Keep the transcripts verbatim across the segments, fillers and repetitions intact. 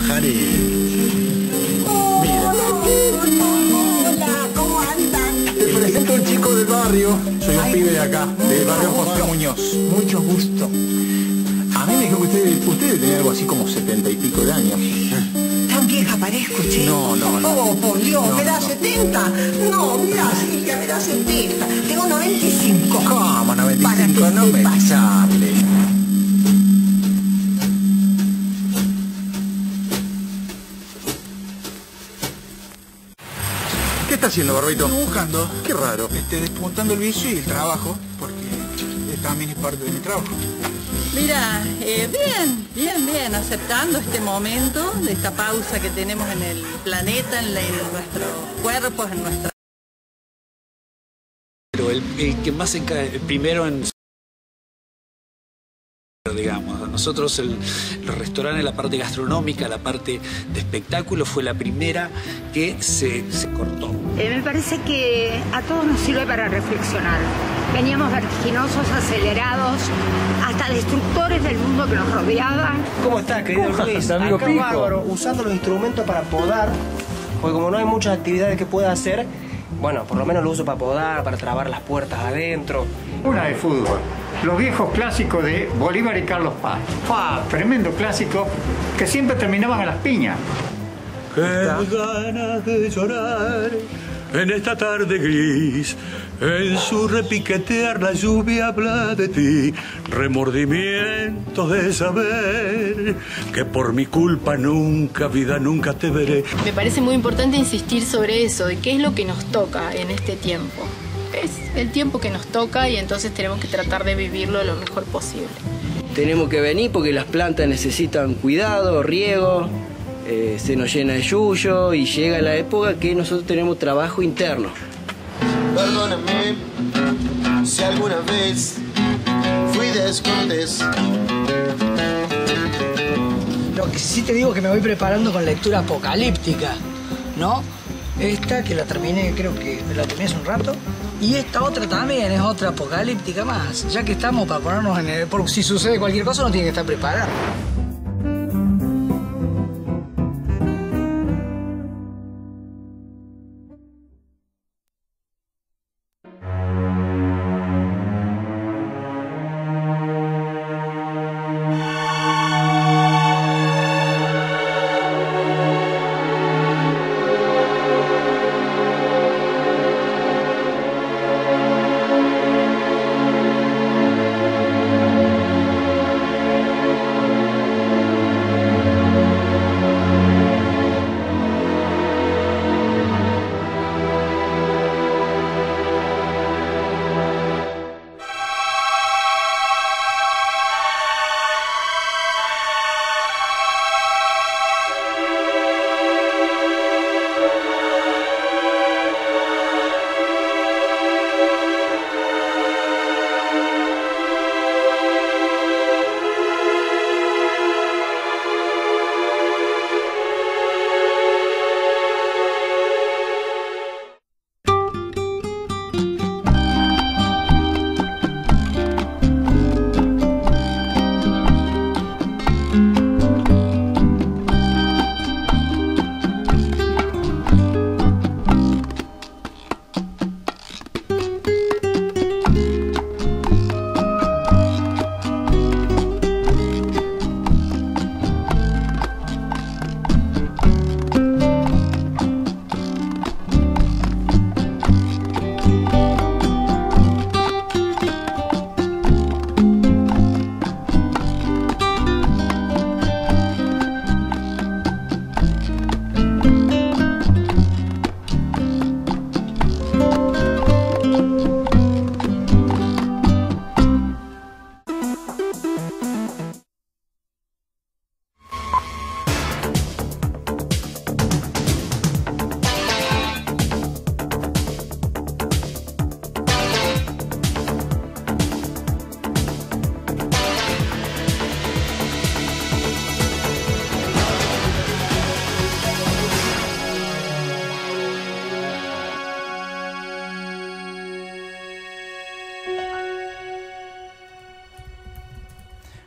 trabajar y... Mira. Hola, ¿cómo andan? Te presento a un chico del barrio. Soy un Ay, pibe de acá, del barrio José Muñoz. Mucho gusto. A mí me dijo que usted, usted tenía algo así como setenta y pico de años. ¿Tan vieja parezco, che? No, no, no. Oh, por Dios, No, ¿me da no. setenta? No, mira, Silvia, me da setenta. Tengo noventa y cinco. ¿Cómo noventa y Para cinco? que No me sepas. hable. ¿Qué está haciendo, Barbito? Estoy buscando, Qué raro. este, despuntando el vicio y el trabajo, porque eh, también es parte de mi trabajo. Mira, eh, bien, bien, bien, aceptando este momento de esta pausa que tenemos en el planeta, en, la, en nuestros cuerpos, en nuestra... Pero el, el que más enca el primero en... digamos, a nosotros el, los restaurantes, la parte gastronómica, la parte de espectáculo fue la primera que se, se cortó. Eh, me parece que a todos nos sirve para reflexionar. Veníamos vertiginosos, acelerados, hasta destructores del mundo que nos rodeaba. ¿Cómo estás, querido Luis? amigo Acá Pico. bárbaro, usando los instrumentos para podar, porque como no hay muchas actividades que pueda hacer, bueno, por lo menos lo uso para podar, para trabar las puertas adentro. Una de fútbol. Los viejos clásicos de Bolívar y Carlos Paz. ¡Fua! Tremendo clásico que siempre terminaban a las piñas. Qué ganas de llorar en esta tarde gris. En su repiquetear la lluvia habla de ti. Remordimientos de saber que por mi culpa nunca, vida, nunca te veré. Me parece muy importante insistir sobre eso, de qué es lo que nos toca en este tiempo. Es el tiempo que nos toca y entonces tenemos que tratar de vivirlo lo mejor posible. Tenemos que venir porque las plantas necesitan cuidado, riego, eh, se nos llena de yuyo y llega la época que nosotros tenemos trabajo interno. Perdóname si alguna vez fui descortés. Lo que sí te digo es que me voy preparando con lectura apocalíptica, ¿no? Esta que la terminé, creo que la terminé hace un rato. Y esta otra también es otra apocalíptica más. Ya que estamos para ponernos en el... Porque si sucede cualquier cosa, uno tiene que estar preparado.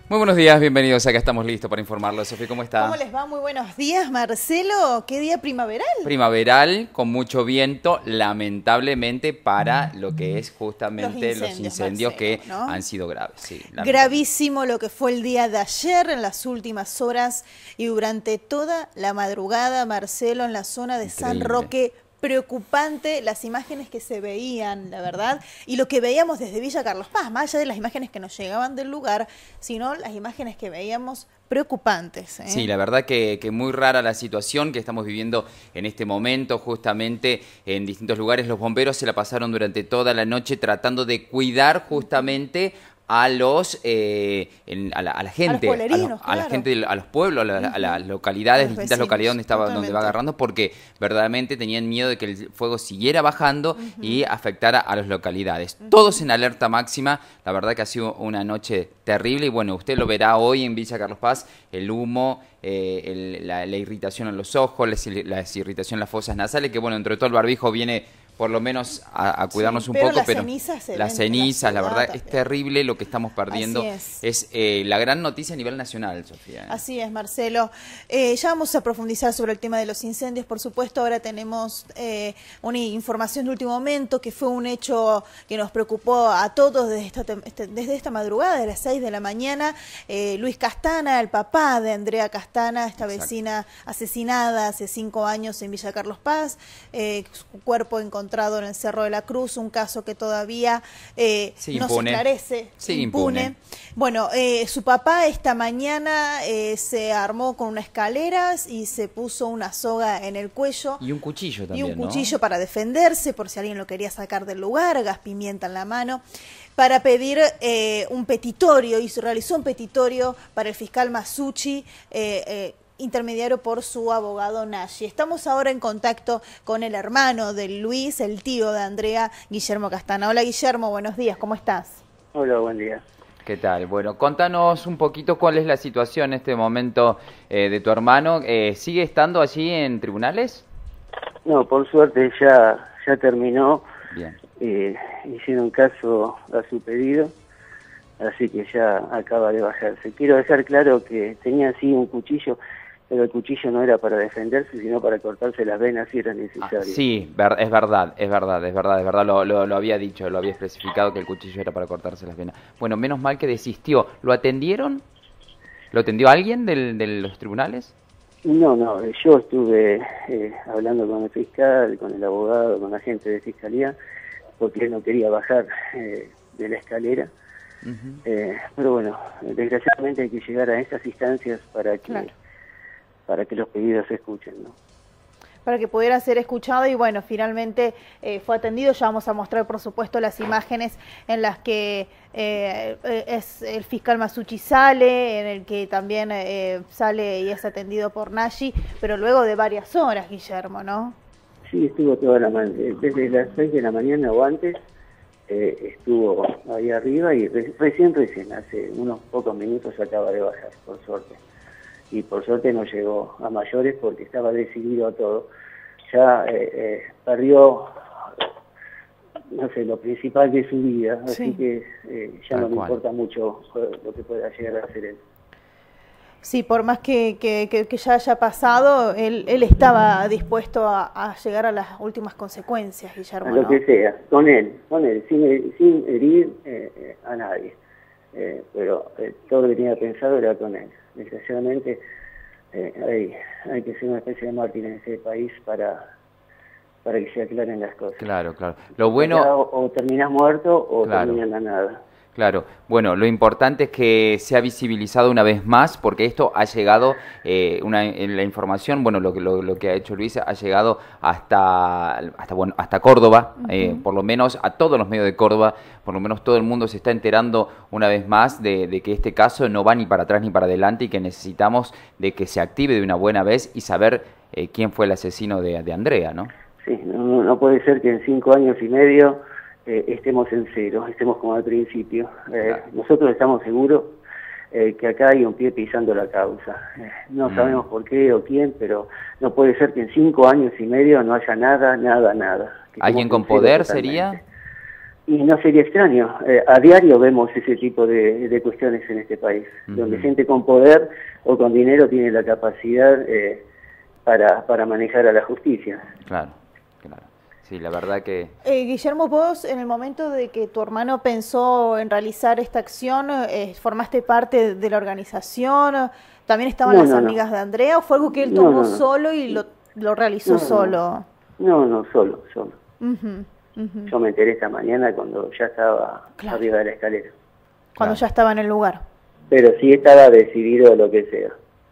Muy buenos días, bienvenidos. Acá estamos listos para informarlos. Sofía, ¿cómo está? ¿Cómo les va? Muy buenos días, Marcelo. ¿Qué día primaveral? Primaveral, con mucho viento, lamentablemente para lo que es justamente los incendios, los incendios Marcelo, que ¿no? han sido graves. Sí, gravísimo lo que fue el día de ayer, en las últimas horas y durante toda la madrugada, Marcelo, en la zona de Increíble. San Roque. Preocupante las imágenes que se veían, la verdad, y lo que veíamos desde Villa Carlos Paz, más allá de las imágenes que nos llegaban del lugar, sino las imágenes que veíamos preocupantes. ¿eh? Sí, la verdad que, que muy rara la situación que estamos viviendo en este momento, justamente en distintos lugares. Los bomberos se la pasaron durante toda la noche tratando de cuidar justamente a los eh, en, a, la, a la gente, a, los a, lo, a la gente, a los pueblos, a, la, uh-huh. a las localidades, los distintas vecinos, localidades donde estaba, donde va agarrando, porque verdaderamente tenían miedo de que el fuego siguiera bajando uh-huh. y afectara a las localidades. Uh-huh. Todos en alerta máxima. La verdad que ha sido una noche terrible y bueno, usted lo verá hoy en Villa Carlos Paz, el humo, eh, el, la, la irritación en los ojos, la, la irritación en las fosas nasales, que bueno, entre todo el barbijo viene por lo menos a, a cuidarnos sí, un pero poco, las pero cenizas se las cenizas, la, la verdad también. Es terrible lo que estamos perdiendo. Es, es eh, la gran noticia a nivel nacional, Sofía. Así es, Marcelo. Eh, ya vamos a profundizar sobre el tema de los incendios, por supuesto. Ahora tenemos eh, una información de último momento, que fue un hecho que nos preocupó a todos desde esta, desde esta madrugada, de las seis de la mañana. Eh, Luis Castana, el papá de Andrea Castana, esta Exacto. vecina asesinada hace cinco años en Villa Carlos Paz, eh, su cuerpo encontrado encontrado en el Cerro de la Cruz, un caso que todavía eh, sí, no se esclarece, sí, impune. impune. Bueno, eh, su papá esta mañana eh, se armó con unas escaleras y se puso una soga en el cuello. Y un cuchillo también, Y un cuchillo ¿no? para defenderse, por si alguien lo quería sacar del lugar, gas pimienta en la mano, para pedir eh, un petitorio, y se realizó un petitorio para el fiscal Masucci, eh, eh, intermediario por su abogado Nashi. Estamos ahora en contacto con el hermano de Luis, el tío de Andrea, Guillermo Castana. Hola Guillermo, buenos días, ¿cómo estás? Hola, buen día. ¿Qué tal? Bueno, contanos un poquito cuál es la situación en este momento eh, de tu hermano. Eh, ¿Sigue estando allí en tribunales? No, por suerte ya, ya terminó. Bien. Eh, hicieron caso a su pedido, así que ya acaba de bajarse. Quiero dejar claro que tenía así un cuchillo, pero el cuchillo no era para defenderse, sino para cortarse las venas si era necesario. Ah, sí, ver, es verdad, es verdad, es verdad, es verdad, lo, lo, lo había dicho, lo había especificado que el cuchillo era para cortarse las venas. Bueno, menos mal que desistió. ¿Lo atendieron? ¿Lo atendió alguien del, de los tribunales? No, no, yo estuve eh, hablando con el fiscal, con el abogado, con la gente de fiscalía, porque él no quería bajar eh, de la escalera. Uh-huh. eh, pero bueno, desgraciadamente hay que llegar a estas instancias para que claro. para que los pedidos se escuchen, ¿no? Para que pudiera ser escuchado y bueno, finalmente eh, fue atendido. Ya vamos a mostrar, por supuesto, las imágenes en las que eh, es el fiscal Masucci sale, en el que también eh, sale y es atendido por Nashi, pero luego de varias horas, Guillermo, ¿no? Sí, estuvo toda la mañana, desde las seis de la mañana o antes, eh, estuvo ahí arriba y re recién, recién, hace unos pocos minutos acaba de bajar, por suerte. Y por suerte no llegó a mayores porque estaba decidido a todo. Ya eh, eh, perdió, no sé, lo principal de su vida, sí. Así que eh, ya Tal no le cual. importa mucho lo que pueda llegar a hacer él. Sí, por más que, que, que, que ya haya pasado, él, él estaba dispuesto a, a llegar a las últimas consecuencias, Guillermo, A lo ¿no? que sea, con él, con él, sin, sin herir eh, eh, a nadie. Eh, pero eh, todo lo que tenía pensado era con él. Desgraciadamente eh, hay, hay que ser una especie de mártir en ese país para, para que se aclaren las cosas. Claro, claro. Lo bueno... O, o terminás muerto o claro. terminás en la nada. Claro, bueno, lo importante es que se ha visibilizado una vez más, porque esto ha llegado, eh, una, en la información, bueno, lo que lo, lo que ha hecho Luis ha llegado hasta hasta bueno hasta Córdoba, uh-huh. eh, por lo menos a todos los medios de Córdoba, por lo menos todo el mundo se está enterando una vez más de, de que este caso no va ni para atrás ni para adelante y que necesitamos de que se active de una buena vez y saber eh, quién fue el asesino de, de Andrea, ¿no? Sí, no, no puede ser que en cinco años y medio Eh, estemos en cero, estemos como al principio. Eh, claro. Nosotros estamos seguros eh, que acá hay un pie pisando la causa. Eh, no mm. sabemos por qué o quién, pero no puede ser que en cinco años y medio no haya nada, nada, nada. ¿Alguien con poder sería? Y no sería extraño. Eh, a diario vemos ese tipo de, de cuestiones en este país, uh-huh. donde gente con poder o con dinero tiene la capacidad eh, para, para manejar a la justicia. Claro, claro. Sí, la verdad que... Eh, Guillermo, vos en el momento de que tu hermano pensó en realizar esta acción, eh, ¿formaste parte de la organización? ¿También estaban no, las no, amigas no. de Andrea? ¿O fue algo que él No, tomó no, no. solo y lo, lo realizó no, solo? No, no, no solo, solo. Uh-huh, uh-huh. Yo me enteré esta mañana cuando ya estaba claro. arriba de la escalera. Cuando claro. ya estaba en el lugar. Pero sí estaba decidido a lo que sea.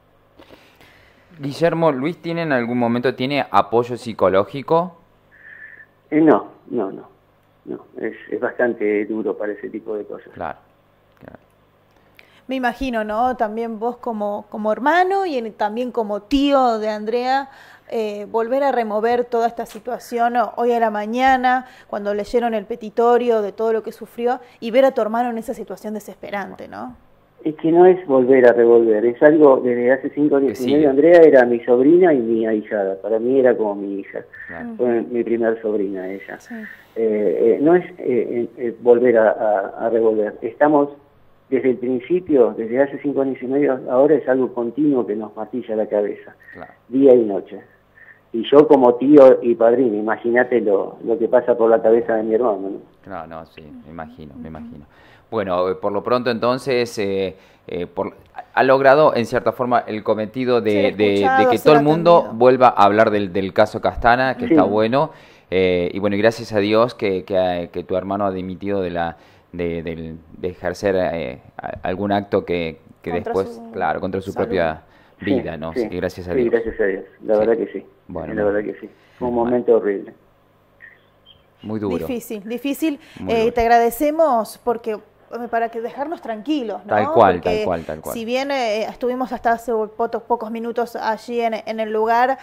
Guillermo, ¿Luis tiene en algún momento tiene apoyo psicológico? Eh, no, no, no. no. Es, es bastante duro para ese tipo de cosas. Claro, claro. Me imagino, ¿no? También vos como, como hermano y en, también como tío de Andrea, eh, volver a remover toda esta situación hoy a la mañana, cuando leyeron el petitorio de todo lo que sufrió, y ver a tu hermano en esa situación desesperante, ¿no? Es que no es volver a revolver, es algo desde hace cinco años y medio. Andrea era mi sobrina y mi ahijada, para mí era como mi hija, claro. Fue mi primer sobrina ella. Sí. Eh, eh, no es eh, eh, volver a, a, a revolver, estamos desde el principio, desde hace cinco años y medio, ahora es algo continuo que nos martilla la cabeza, claro. Día y noche. Y yo como tío y padrino, imagínate lo, lo que pasa por la cabeza de mi hermano, ¿no? No, no, sí, me imagino, me imagino. Bueno, por lo pronto entonces eh, eh, por, ha logrado en cierta forma el cometido de, de, de que todo el mundo atendido. vuelva a hablar del, del caso Castana, que sí. Está bueno. Eh, y bueno, y gracias a Dios que, que, que tu hermano ha dimitido de la de, de, de ejercer eh, algún acto que, que después, su, claro, contra su salud. propia vida, sí, ¿no? Sí, sí, gracias a sí, Dios. gracias a Dios, la sí. verdad que sí. Bueno, la verdad que sí. Fue un momento bueno. horrible. Muy duro. Difícil, difícil. Eh, te agradecemos porque para que dejarnos tranquilos, ¿no? Tal cual, porque tal cual, tal cual. Si bien eh, estuvimos hasta hace pocos, pocos minutos allí en, en el lugar,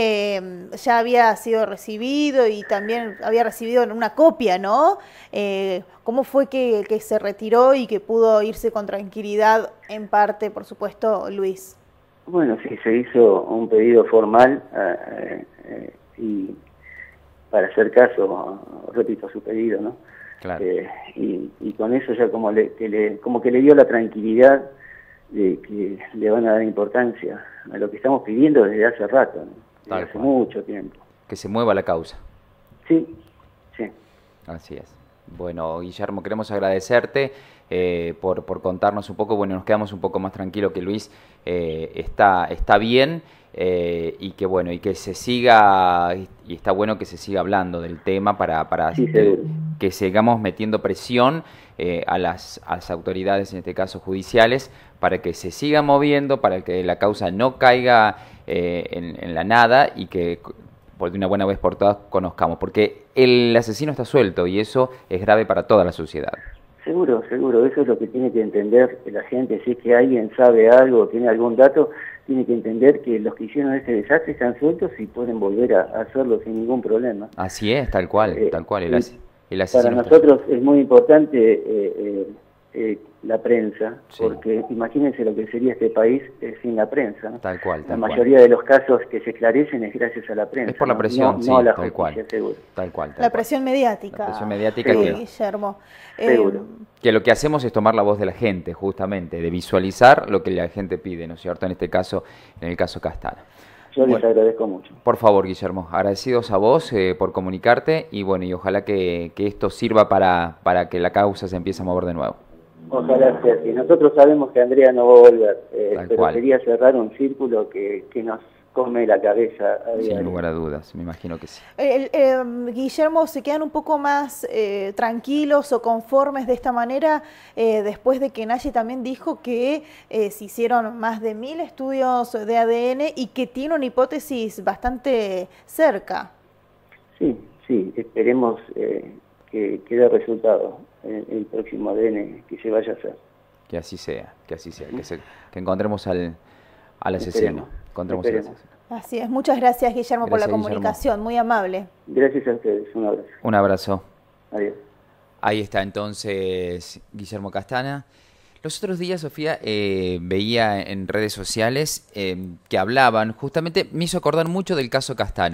eh, ya había sido recibido y también había recibido una copia, ¿no? Eh, ¿Cómo fue que, que se retiró y que pudo irse con tranquilidad, en parte, por supuesto, Luis? Bueno, sí, se hizo un pedido formal eh, eh, y para hacer caso, repito, a su pedido, ¿no? Claro. Eh, y, y con eso ya como, le, que le, como que le dio la tranquilidad de que le van a dar importancia a lo que estamos pidiendo desde hace rato, ¿no? Desde hace mucho tiempo. Que se mueva la causa. Sí, sí. Así es. Bueno, Guillermo, queremos agradecerte eh, por, por contarnos un poco. Bueno, nos quedamos un poco más tranquilos que Luis eh, está, está bien. Eh, y que bueno, y que se siga, y está bueno que se siga hablando del tema para, para sí, que, que sigamos metiendo presión eh, a, las, a las autoridades, en este caso judiciales, para que se siga moviendo, para que la causa no caiga eh, en, en la nada y que por de una buena vez por todas conozcamos, porque el asesino está suelto y eso es grave para toda la sociedad. Seguro, seguro, eso es lo que tiene que entender la gente. Si es que alguien sabe algo o tiene algún dato, tiene que entender que los que hicieron este desastre están sueltos y pueden volver a hacerlo sin ningún problema. Así es, tal cual, eh, tal cual. El, as el para nosotros es muy importante eh, eh, eh, la prensa, sí. porque imagínense lo que sería este país eh, sin la prensa, ¿no? Tal cual, tal La mayoría cual. de los casos que se esclarecen es gracias a la prensa. Es por la presión, no, sí, no a la tal justicia, cual. Seguro. Tal cual, tal la cual. presión mediática. La presión mediática sí, que, Guillermo. Seguro. Eh, que lo que hacemos es tomar la voz de la gente, justamente, de visualizar lo que la gente pide, ¿no es cierto? En este caso, en el caso Castana. Yo les bueno, agradezco mucho. Por favor, Guillermo, agradecidos a vos eh, por comunicarte y bueno, y ojalá que, que esto sirva para, para que la causa se empiece a mover de nuevo. Ojalá sea así. Nosotros sabemos que Andrea no va a volver, eh, pero cual. quería cerrar un círculo que, que nos come la cabeza a diario. Sin lugar a dudas, me imagino que sí. El, eh, Guillermo, ¿se quedan un poco más eh, tranquilos o conformes de esta manera eh, después de que Naye también dijo que eh, se hicieron más de mil estudios de A D N y que tiene una hipótesis bastante cerca? Sí, sí, esperemos eh, que, que dé resultado el, el próximo A D N que se vaya a hacer. Que así sea, que así sea, que, se, que encontremos al, al asesino. Encontremos al asesino. Así es, muchas gracias Guillermo gracias, por la comunicación, Guillermo. Muy amable. Gracias a ustedes, un abrazo. Un abrazo. Adiós. Ahí está entonces Guillermo Castana. Los otros días, Sofía, eh, veía en redes sociales eh, que hablaban, justamente me hizo acordar mucho del caso Castana.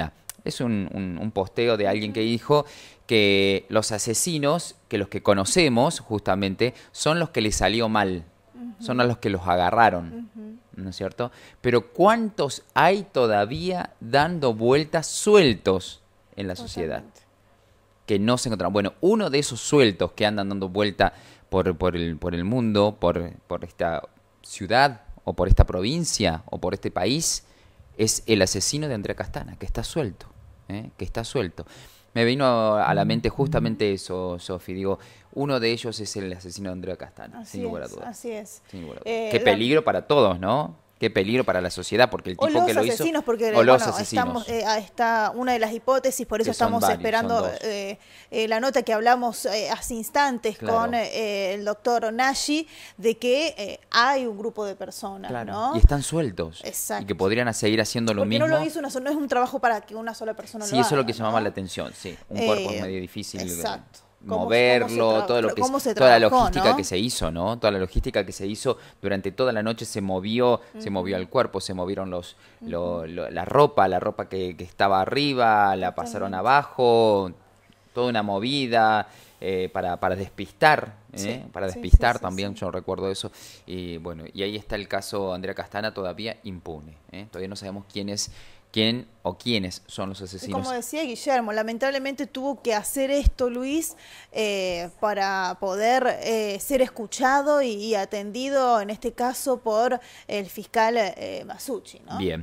es un, un, un posteo de alguien que dijo que los asesinos, que los que conocemos justamente, son los que les salió mal, uh-huh. son a los que los agarraron, uh-huh. ¿no es cierto? Pero ¿cuántos hay todavía dando vueltas sueltos en la sociedad? Totalmente. Que no se encuentran. Bueno, uno de esos sueltos que andan dando vuelta por, por, el, por el mundo, por, por esta ciudad, o por esta provincia, o por este país, es el asesino de Andrea Castana, que está suelto, ¿eh? que está suelto. Me vino a la mente justamente eso, Sofi. Digo, uno de ellos es el asesino de Andrea Castana, así sin lugar a es, dudas. Así es. Sin lugar a dudas. Eh, Qué la... peligro para todos, ¿no? Qué peligro para la sociedad, porque el tipo o los que lo hizo... asesinos, porque, o los bueno, asesinos. Estamos, eh, está una de las hipótesis, por eso Que son estamos varios, esperando son dos. eh, eh, la nota que hablamos eh, hace instantes Claro. con eh, el doctor Nashi, de que eh, hay un grupo de personas, Claro. ¿no? Y están sueltos. Exacto. Y que podrían seguir haciendo lo Porque mismo. no lo hizo una sola, no es un trabajo para que una sola persona Sí, lo haga. eso es lo que llamaba ¿no? la atención, sí. Un Eh, cuerpo es medio difícil. exacto. Moverlo, ¿Cómo se todo lo que cómo es, se toda la trabajó, logística ¿no? que se hizo, ¿no? Toda la logística que se hizo durante toda la noche se movió, uh-huh. se movió el cuerpo, se movieron los, uh-huh. lo, lo, la ropa, la ropa que, que estaba arriba, la pasaron abajo, toda una movida eh, para, para despistar, ¿eh? Sí, para sí, despistar sí, sí, también, sí. yo recuerdo eso. Y bueno, y ahí está el caso Andrea Castana todavía impune, ¿eh? Todavía no sabemos quién es quién o quiénes son los Y asesinos. como decía Guillermo, lamentablemente tuvo que hacer esto, Luis, eh, para poder eh, ser escuchado y, y atendido, en este caso, por el fiscal eh, Masucci, ¿no? Bien.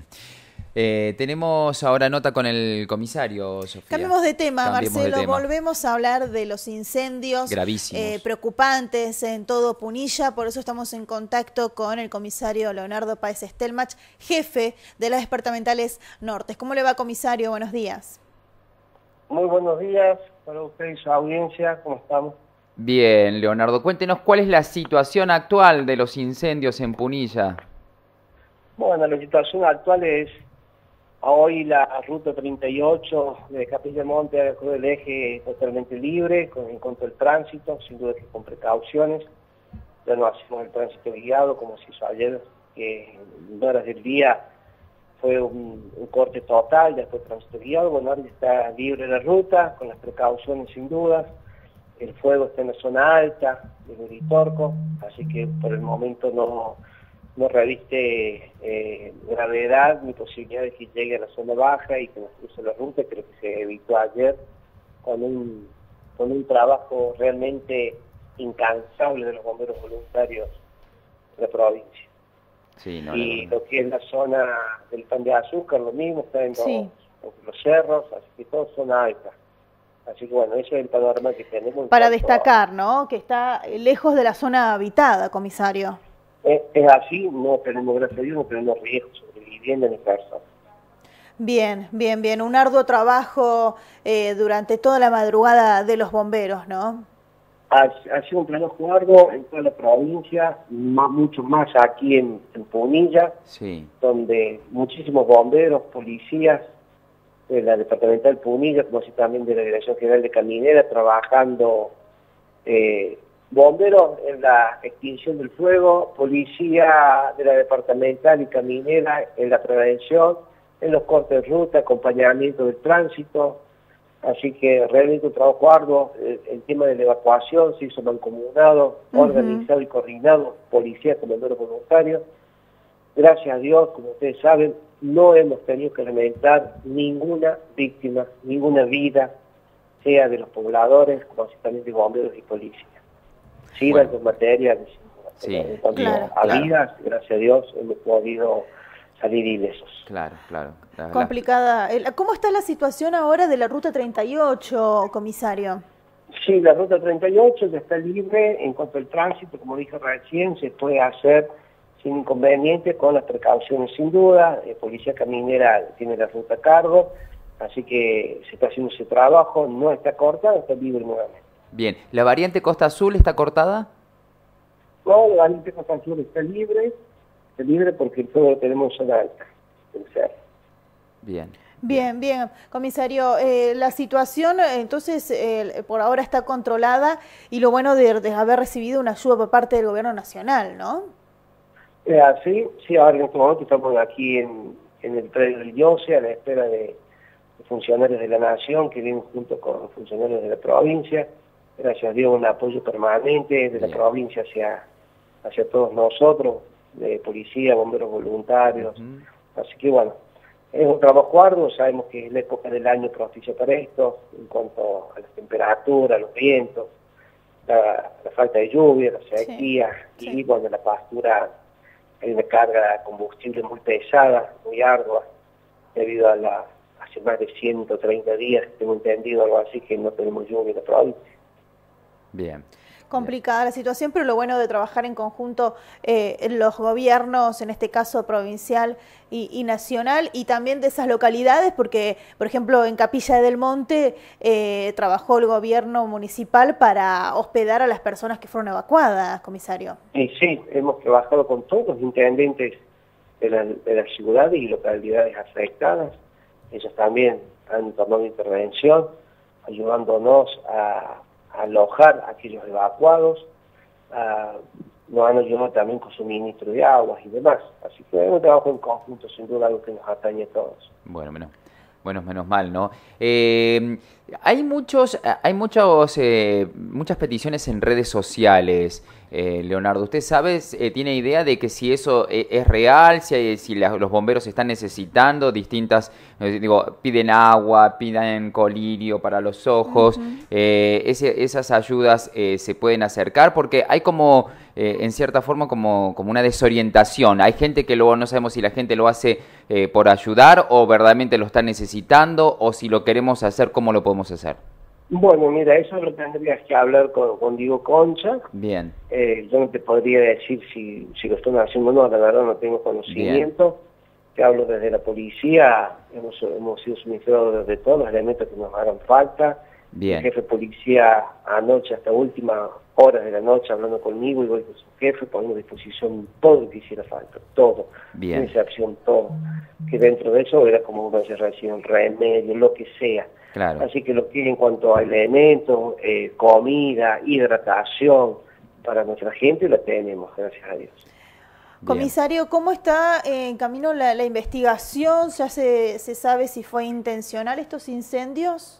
Eh, tenemos ahora nota con el comisario, Sofía. Cambiemos de tema, Cambiemos Marcelo. de tema. Volvemos a hablar de los incendios gravísimos, eh, preocupantes en todo Punilla. Por eso estamos en contacto con el comisario Leonardo Páez Stelmach, jefe de las departamentales nortes. ¿Cómo le va, comisario? Buenos días. Muy buenos días para usted y su audiencia. ¿Cómo estamos? Bien, Leonardo. Cuéntenos cuál es la situación actual de los incendios en Punilla. Bueno, la situación actual es hoy la ruta treinta y ocho de Capilla Monte a Cruz del Eje totalmente libre, con, en cuanto al tránsito, sin duda que con precauciones. Ya no hacemos el tránsito guiado como se hizo ayer, que en horas del día fue un, un corte total, ya fue tránsito guiado. Bueno, ahora está libre la ruta, con las precauciones sin dudas. El fuego está en la zona alta del Uritorco, así que por el momento no... no reviste eh, gravedad ni posibilidad de que llegue a la zona baja y que nos cruce la ruta. Creo que se evitó ayer con un, con un trabajo realmente incansable de los bomberos voluntarios de la provincia. Sí, no, y no, no. lo que es la zona del Pan de Azúcar, lo mismo, está en Sí. los, los cerros, así que todo zona alta. Así que bueno, ese es el panorama que tenemos. Para destacar, ¿no? Que está lejos de la zona habitada, comisario. Es, es así, no tenemos, gracias a Dios, no tenemos riesgo sobre vivienda ni personas. Bien, bien, bien. Un arduo trabajo eh, durante toda la madrugada de los bomberos, ¿no? Ha, ha sido un trabajo arduo en toda la provincia, más, mucho más aquí en, en Punilla, sí. donde muchísimos bomberos, policías de la departamental Punilla, como así también de la Dirección General de Caminera, trabajando... Eh, bomberos en la extinción del fuego, policía de la departamental y caminera en la prevención, en los cortes de ruta, acompañamiento del tránsito, así que realmente un trabajo arduo. El, el tema de la evacuación se hizo mancomunado, uh-huh. organizado y coordinado, policía, bomberos voluntarios. Gracias a Dios, como ustedes saben, no hemos tenido que lamentar ninguna víctima, ninguna vida, sea de los pobladores, como así también de bomberos y policías. Sí, bueno. Las materiales, sí, en cuanto claro, a claro. vidas, gracias a Dios, hemos podido salir ilesos. Claro, claro. La, Complicada. La... ¿Cómo está la situación ahora de la ruta treinta y ocho, comisario? Sí, la ruta treinta y ocho ya está libre en cuanto al tránsito, como dije recién, se puede hacer sin inconveniente, con las precauciones sin duda. Eh, Policía Caminera tiene la ruta a cargo, así que se está haciendo ese trabajo, no está cortada, está libre nuevamente. Bien, ¿la variante Costa Azul está cortada? No, la variante Costa Azul está libre, está libre porque el fuego lo tenemos en zona alta, el cerro. Bien. Bien, bien, comisario, eh, la situación entonces eh, por ahora está controlada y lo bueno de, de haber recibido una ayuda por parte del gobierno nacional, ¿no? Eh, sí, sí, ahora en este momento estamos aquí en, en el predio del Yose a la espera de funcionarios de la Nación que vienen junto con funcionarios de la provincia. Gracias a Dios, un apoyo permanente de la provincia hacia, hacia todos nosotros, de policía, bomberos voluntarios. Uh-huh. Así que bueno, es un trabajo arduo, sabemos que es la época del año propicia para esto, en cuanto a las temperaturas, los vientos, la, la falta de lluvia, la sequía, sí, y sí. cuando la pastura hay una carga de combustible muy pesada, muy ardua, debido a la, hace más de ciento treinta días, tengo entendido algo así, que no tenemos lluvia en la provincia. Bien. Complicada la situación, pero lo bueno de trabajar en conjunto eh, en los gobiernos, en este caso provincial y, y nacional, y también de esas localidades, porque, por ejemplo, en Capilla del Monte eh, trabajó el gobierno municipal para hospedar a las personas que fueron evacuadas, comisario. Y sí, hemos trabajado con todos los intendentes de la, de las ciudades y localidades afectadas. Ellos también han tomado intervención, ayudándonos a alojar a aquellos evacuados, uh, nos han ayudado también con suministro de aguas y demás. Así que es un trabajo en conjunto, sin duda, algo que nos atañe a todos. Bueno, menos, bueno, menos mal, ¿no? Eh, hay muchos, hay muchos, eh, muchas peticiones en redes sociales, eh, Leonardo. ¿Usted sabe, eh, tiene idea de que si eso eh, es real, si, hay, si la, los bomberos están necesitando distintas, eh, digo, piden agua, piden colirio para los ojos, uh-huh. eh, ese, esas ayudas eh, se pueden acercar? Porque hay como, eh, en cierta forma, como, como una desorientación. Hay gente que luego no sabemos si la gente lo hace eh, por ayudar o verdaderamente lo está necesitando, o si lo queremos hacer, ¿cómo lo podemos hacer? Bueno, mira, eso lo tendrías que hablar con, con Diego Concha. Bien. Eh, yo no te podría decir si, si lo están haciendo o no, la verdad no tengo conocimiento. Bien. Te hablo desde la policía, hemos, hemos sido suministrados de todos los elementos que nos hagan falta. Bien. El jefe de policía anoche, hasta últimas horas de la noche, hablando conmigo, y voy con su jefe, poniendo a disposición todo lo que hiciera falta, todo. Bien. Sin excepción, todo. Que dentro de eso era como una recién remedio, lo que sea. Claro. Así que lo que en cuanto a elementos, eh, comida, hidratación para nuestra gente, lo tenemos, gracias a Dios. Comisario, ¿cómo está en camino la, la investigación? ¿Ya se, se sabe si fue intencional estos incendios?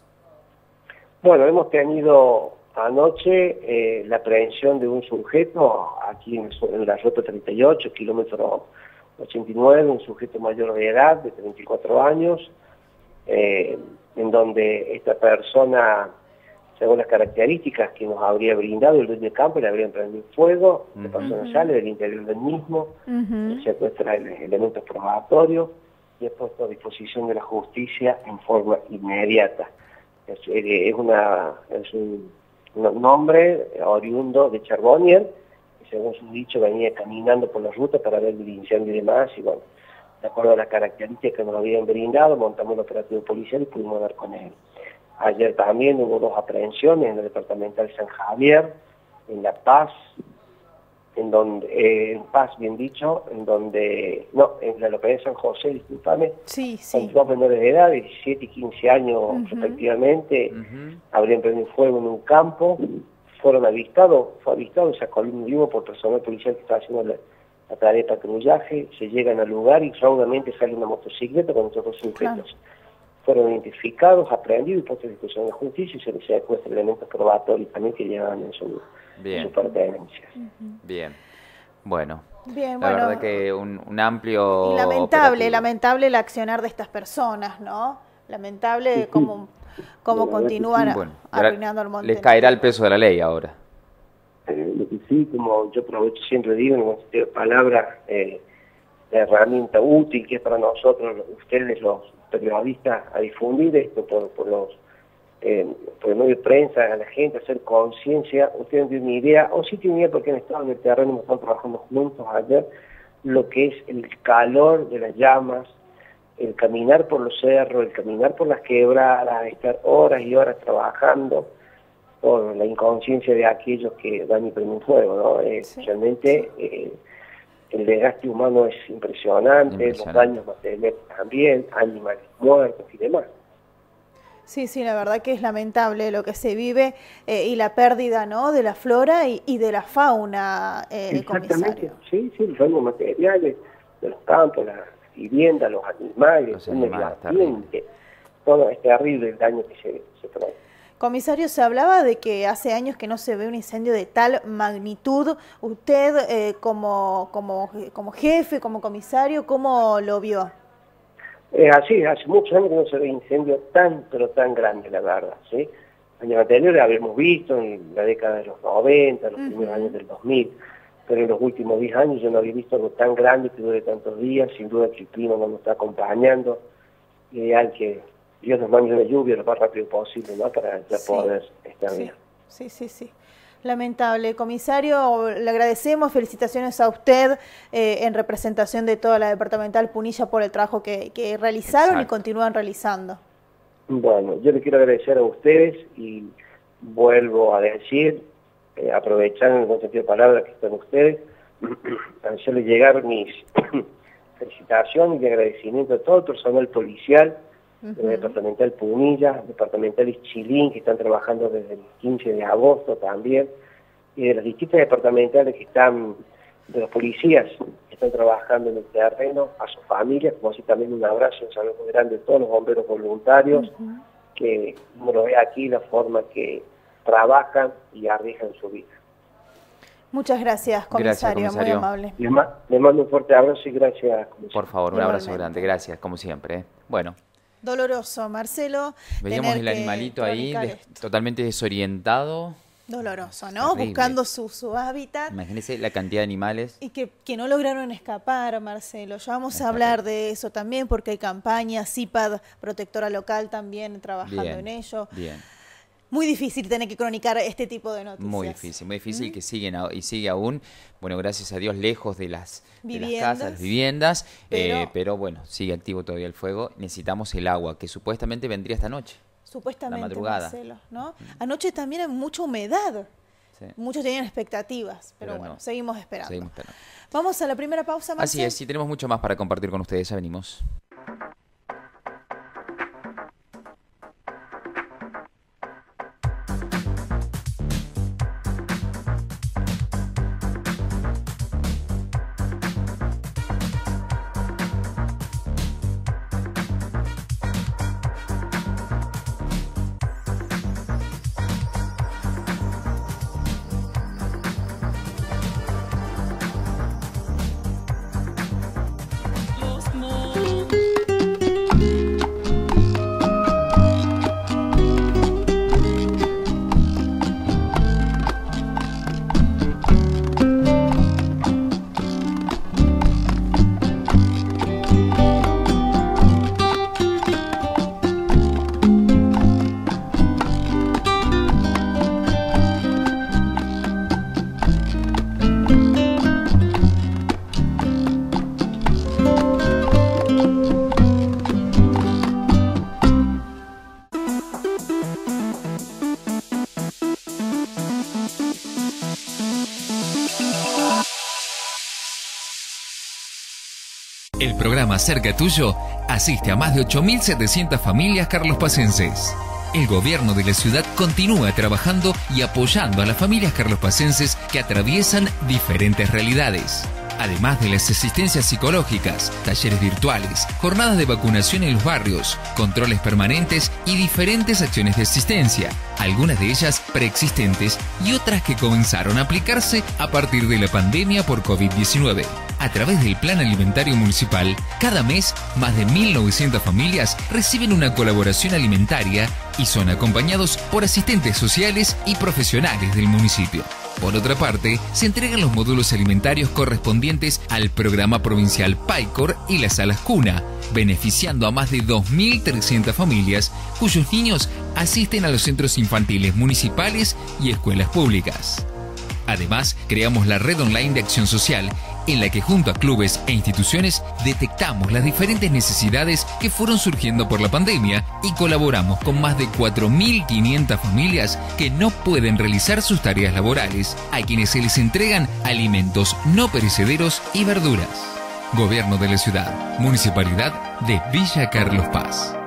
Bueno, hemos tenido anoche eh, la aprehensión de un sujeto aquí en, en la ruta treinta y ocho, kilómetro ochenta y nueve, un sujeto mayor de edad, de treinta y cuatro años, eh, en donde esta persona, según las características que nos habría brindado el dueño de campo, le habrían prendido fuego, uh-huh. la persona sale del interior del mismo, uh-huh. secuestra elementos probatorios y es puesto a disposición de la justicia en forma inmediata. Es, es, una, es un, un hombre oriundo de Charbonnier, que según su dicho venía caminando por la ruta para ver el incendio y demás, y bueno, de acuerdo a las características que nos habían brindado, montamos el operativo policial y pudimos dar con él. Ayer también hubo dos aprehensiones en el departamental San Javier, en La Paz, en donde, eh, en Paz, bien dicho, en donde, no, en la localidad de San José, discúlpame, sí, sí. con dos menores de edad, diecisiete y quince años uh-huh. respectivamente, uh-huh. habrían prendido fuego en un campo, fueron avistados, fue avistado esa columna vivo por personal policial que estaba haciendo la, la tarea de patrullaje, se llegan al lugar y raudamente sale una motocicleta con estos dos sujetos. Claro. Fueron identificados, aprehendidos y puestos a disposición de la justicia y se les secuestra elementos probatorios también que llevaban en su, en su pertenencia. Uh-huh. Bien, bueno, Bien, la bueno, verdad que un, un amplio... Y lamentable, operativo. lamentable el accionar de estas personas, ¿no? Lamentable cómo, cómo continúan bueno, arruinando el monte. Les caerá el peso de la ley ahora. Eh, lo que sí, como yo aprovecho siempre digo, en una palabra, eh, la herramienta útil que es para nosotros, ustedes los periodistas, a difundir esto por, por los eh, por el medio de prensa, a la gente, hacer conciencia. Ustedes no tienen ni idea, o sí tienen idea porque han estado en el terreno, hemos estado trabajando juntos ayer, lo que es el calor de las llamas, el caminar por los cerros, el caminar por las quebradas, estar horas y horas trabajando por la inconsciencia de aquellos que dan y prenden fuego, ¿no? Eh, sí. Realmente eh, el desgaste humano es impresionante, impresionante, los daños materiales también, animales muertos y demás. Sí, sí, la verdad que es lamentable lo que se vive eh, y la pérdida, ¿no?, de la flora y, y de la fauna, eh, Exactamente, comisario. Sí, sí, los daños materiales de los campos, las viviendas, los animales, los el medio ambiente. todo es terrible el daño que se, se trae. Comisario, se hablaba de que hace años que no se ve un incendio de tal magnitud. Usted, eh, como, como, como jefe, como comisario, ¿cómo lo vio? Eh, así, hace muchos años que no se ve incendio tan, pero tan grande, la verdad, ¿sí? Años anteriores habíamos visto en la década de los noventa, los uh-huh. primeros años del dos mil, pero en los últimos diez años yo no había visto algo tan grande que dure tantos días. Sin duda que el clima no nos está acompañando. Ideal que Dios nos mande la lluvia lo más rápido posible, ¿no? Para ya sí. poder estar sí. bien. Sí, sí, sí. Lamentable. Comisario, le agradecemos, felicitaciones a usted eh, en representación de toda la departamental Punilla por el trabajo que, que realizaron Exacto. y continúan realizando. Bueno, yo le quiero agradecer a ustedes y vuelvo a decir, eh, aprovechar en el buen sentido de palabra que están ustedes, hacerles llegar mis felicitaciones y agradecimiento a todo el personal policial, uh-huh. de la departamental Punilla, departamentales Chilín, que están trabajando desde el quince de agosto también, y de las distintas departamentales que están, de los policías que están trabajando en el terreno, a sus familias, como así también un abrazo, un saludo muy grande a todos los bomberos voluntarios, uh-huh. que como lo ve aquí, la forma que trabajan y arriesgan su vida. Muchas gracias, comisario, gracias, comisario. Muy amable. Le, ma le mando un fuerte abrazo y gracias. Comisario. Por favor, un abrazo grande, gracias, como siempre. ¿eh? Bueno. Doloroso, Marcelo. Veíamos el animalito ahí, de, totalmente desorientado. Doloroso, ¿no? Terrible. Buscando su, su hábitat. Imagínese la cantidad de animales. Y que, que no lograron escapar, Marcelo. Ya vamos a hablar de eso también, porque hay campañas, C I P A D, protectora local, también trabajando bien, en ello. Bien. Muy difícil tener que cronicar este tipo de noticias. Muy difícil, muy difícil, ¿Mm? que siguen y sigue aún, bueno, gracias a Dios, lejos de las, de las casas, las viviendas, pero, eh, pero bueno, sigue activo todavía el fuego. Necesitamos el agua, que supuestamente vendría esta noche. Supuestamente, la madrugada. Marcelo, ¿no? Mm. Anoche también hay mucha humedad. Sí. Muchos tenían expectativas, pero, pero bueno, no. seguimos esperando. Seguimos esperando. Vamos a la primera pausa, Marcelo. Así es, sí, tenemos mucho más para compartir con ustedes, ya venimos. El programa Cerca Tuyo asiste a más de ocho mil setecientas familias carlospacenses. El gobierno de la ciudad continúa trabajando y apoyando a las familias carlospacenses que atraviesan diferentes realidades. Además de las asistencias psicológicas, talleres virtuales, jornadas de vacunación en los barrios, controles permanentes y diferentes acciones de asistencia, algunas de ellas preexistentes y otras que comenzaron a aplicarse a partir de la pandemia por COVID diecinueve. A través del Plan Alimentario Municipal, cada mes más de mil novecientas familias reciben una colaboración alimentaria y son acompañados por asistentes sociales y profesionales del municipio. Por otra parte, se entregan los módulos alimentarios correspondientes al programa provincial PAICOR y las salas cuna, beneficiando a más de dos mil trescientas familias cuyos niños asisten a los centros infantiles municipales y escuelas públicas. Además, creamos la red online de acción social, en la que junto a clubes e instituciones detectamos las diferentes necesidades que fueron surgiendo por la pandemia y colaboramos con más de cuatro mil quinientas familias que no pueden realizar sus tareas laborales, a quienes se les entregan alimentos no perecederos y verduras. Gobierno de la Ciudad, Municipalidad de Villa Carlos Paz.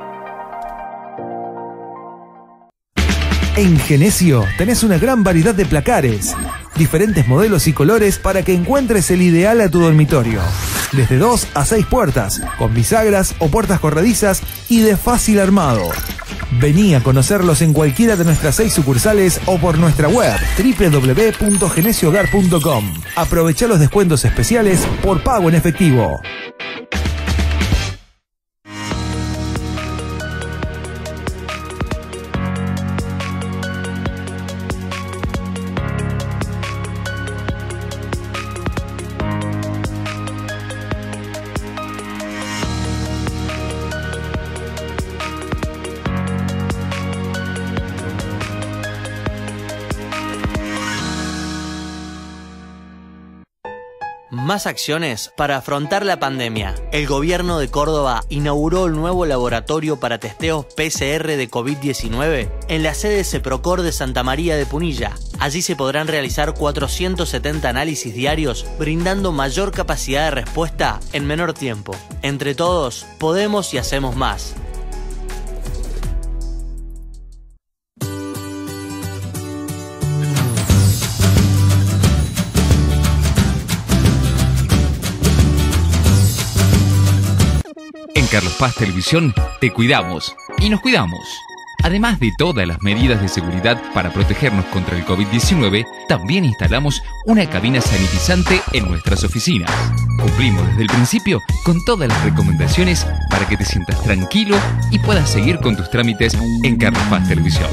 En Genesio tenés una gran variedad de placares, diferentes modelos y colores para que encuentres el ideal a tu dormitorio. desde dos a seis puertas, con bisagras o puertas corredizas y de fácil armado. Vení a conocerlos en cualquiera de nuestras seis sucursales o por nuestra web doble u doble u doble u punto genesio hogar punto com. Aprovecha los descuentos especiales por pago en efectivo. Más acciones para afrontar la pandemia. El gobierno de Córdoba inauguró el nuevo laboratorio para testeos P C R de COVID diecinueve en la sede Ceprocor de Santa María de Punilla. Allí se podrán realizar cuatrocientos setenta análisis diarios, brindando mayor capacidad de respuesta en menor tiempo. Entre todos, podemos y hacemos más. En Carlos Paz Televisión te cuidamos y nos cuidamos. Además de todas las medidas de seguridad para protegernos contra el COVID diecinueve, también instalamos una cabina sanitizante en nuestras oficinas. Cumplimos desde el principio con todas las recomendaciones para que te sientas tranquilo y puedas seguir con tus trámites en Carlos Paz Televisión.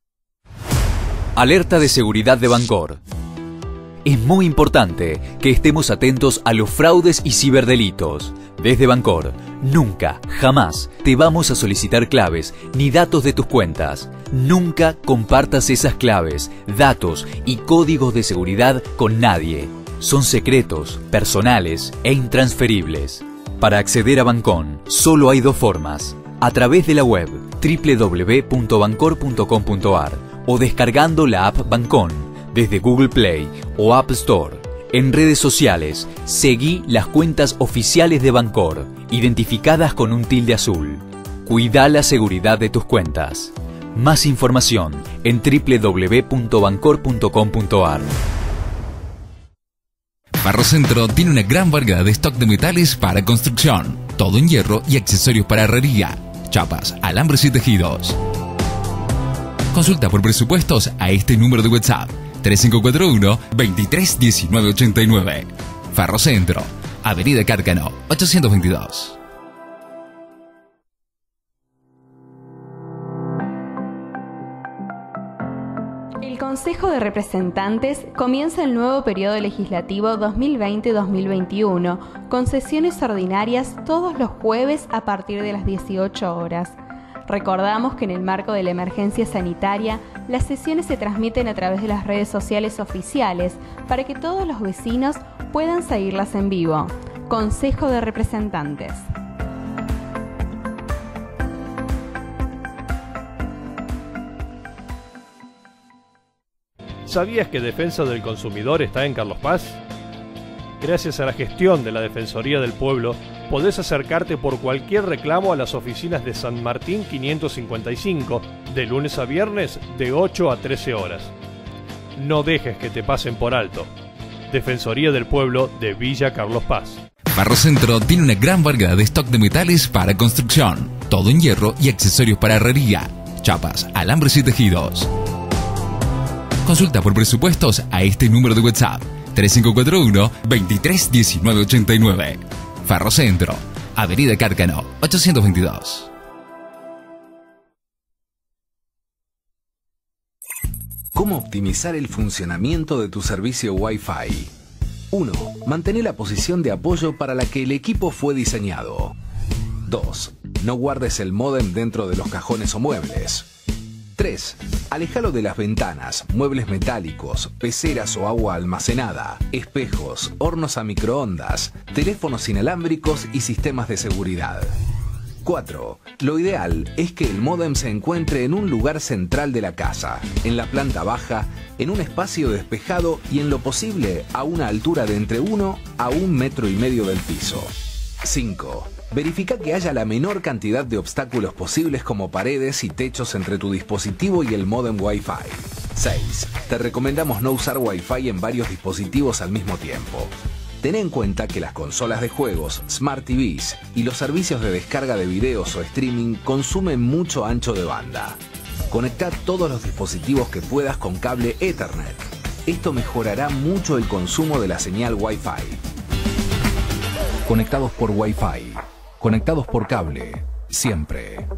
Alerta de seguridad de Bancor. Es muy importante que estemos atentos a los fraudes y ciberdelitos. Desde Bancor, nunca, jamás te vamos a solicitar claves ni datos de tus cuentas. Nunca compartas esas claves, datos y códigos de seguridad con nadie. Son secretos, personales e intransferibles. Para acceder a Bancon, solo hay dos formas. A través de la web doble u doble u doble u punto bancor punto com punto a r o descargando la app Bancon desde Google Play o App Store. En redes sociales, seguí las cuentas oficiales de Bancor, identificadas con un tilde azul. Cuida la seguridad de tus cuentas. Más información en doble u doble u doble u punto bancor punto com punto a r. Ferrocentro tiene una gran variedad de stock de metales para construcción, todo en hierro y accesorios para herrería, chapas, alambres y tejidos. Consulta por presupuestos a este número de WhatsApp tres cinco cuatro uno, veintitrés diecinueve ochenta y nueve. Ferrocentro, Avenida Cárcano, ochocientos veintidós. El Consejo de Representantes comienza el nuevo periodo legislativo dos mil veinte dos mil veintiuno con sesiones ordinarias todos los jueves a partir de las dieciocho horas. Recordamos que en el marco de la emergencia sanitaria, las sesiones se transmiten a través de las redes sociales oficiales para que todos los vecinos puedan seguirlas en vivo. Consejo de Representantes. ¿Sabías que Defensa del Consumidor está en Carlos Paz? Gracias a la gestión de la Defensoría del Pueblo, podés acercarte por cualquier reclamo a las oficinas de San Martín quinientos cincuenta y cinco, de lunes a viernes de ocho a trece horas. No dejes que te pasen por alto. Defensoría del Pueblo de Villa Carlos Paz. Ferrocentro tiene una gran variedad de stock de metales para construcción, todo en hierro y accesorios para herrería, chapas, alambres y tejidos. Consulta por presupuestos a este número de WhatsApp tres cinco cuatro uno, veintitrés diecinueve ochenta y nueve. Ferrocentro, Avenida Cárcano, ochocientos veintidós. ¿Cómo optimizar el funcionamiento de tu servicio Wi-Fi? uno. Mantén la posición de apoyo para la que el equipo fue diseñado. dos. No guardes el módem dentro de los cajones o muebles. tres. Aléjalo de las ventanas, muebles metálicos, peceras o agua almacenada, espejos, hornos a microondas, teléfonos inalámbricos y sistemas de seguridad. cuatro. Lo ideal es que el módem se encuentre en un lugar central de la casa, en la planta baja, en un espacio despejado y en lo posible a una altura de entre uno a un metro y medio del piso. cinco. Verifica que haya la menor cantidad de obstáculos posibles como paredes y techos entre tu dispositivo y el módem Wi-Fi. seis. Te recomendamos no usar Wi-Fi en varios dispositivos al mismo tiempo. Ten en cuenta que las consolas de juegos, Smart T Vs y los servicios de descarga de videos o streaming consumen mucho ancho de banda. Conecta todos los dispositivos que puedas con cable Ethernet. Esto mejorará mucho el consumo de la señal Wi-Fi. Conectados por Wi-Fi. Conectados por cable. Siempre.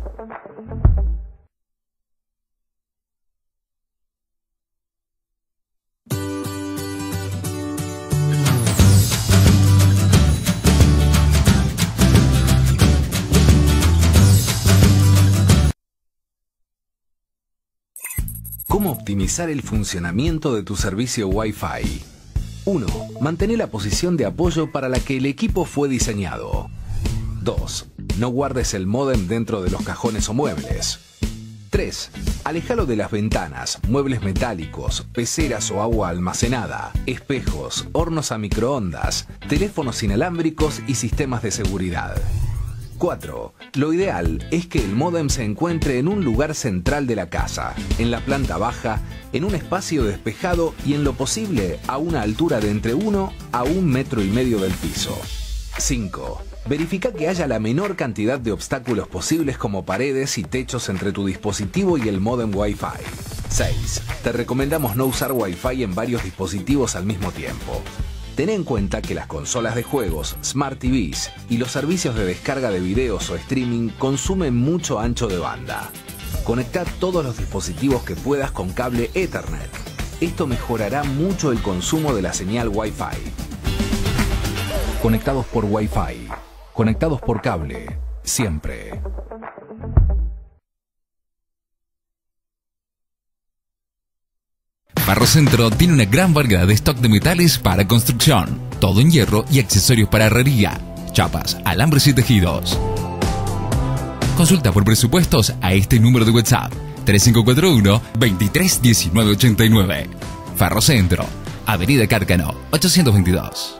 ¿Cómo optimizar el funcionamiento de tu servicio Wi-Fi? uno. Mantén la posición de apoyo para la que el equipo fue diseñado. dos. No guardes el módem dentro de los cajones o muebles. tres. Aléjalo de las ventanas, muebles metálicos, peceras o agua almacenada, espejos, hornos a microondas, teléfonos inalámbricos y sistemas de seguridad. cuatro. Lo ideal es que el módem se encuentre en un lugar central de la casa, en la planta baja, en un espacio despejado y en lo posible a una altura de entre uno a un metro y medio del piso. cinco. Verifica que haya la menor cantidad de obstáculos posibles como paredes y techos entre tu dispositivo y el módem Wi-Fi. seis. Te recomendamos no usar Wi-Fi en varios dispositivos al mismo tiempo. Ten en cuenta que las consolas de juegos, Smart T Vs y los servicios de descarga de videos o streaming consumen mucho ancho de banda. Conecta todos los dispositivos que puedas con cable Ethernet. Esto mejorará mucho el consumo de la señal Wi-Fi. Conectados por Wi-Fi. Conectados por cable. Siempre. Ferrocentro tiene una gran variedad de stock de metales para construcción, todo en hierro y accesorios para herrería, chapas, alambres y tejidos. Consulta por presupuestos a este número de WhatsApp tres cinco cuatro uno, veintitrés diecinueve ochenta y nueve. Ferrocentro, Avenida Cárcano, ochocientos veintidós.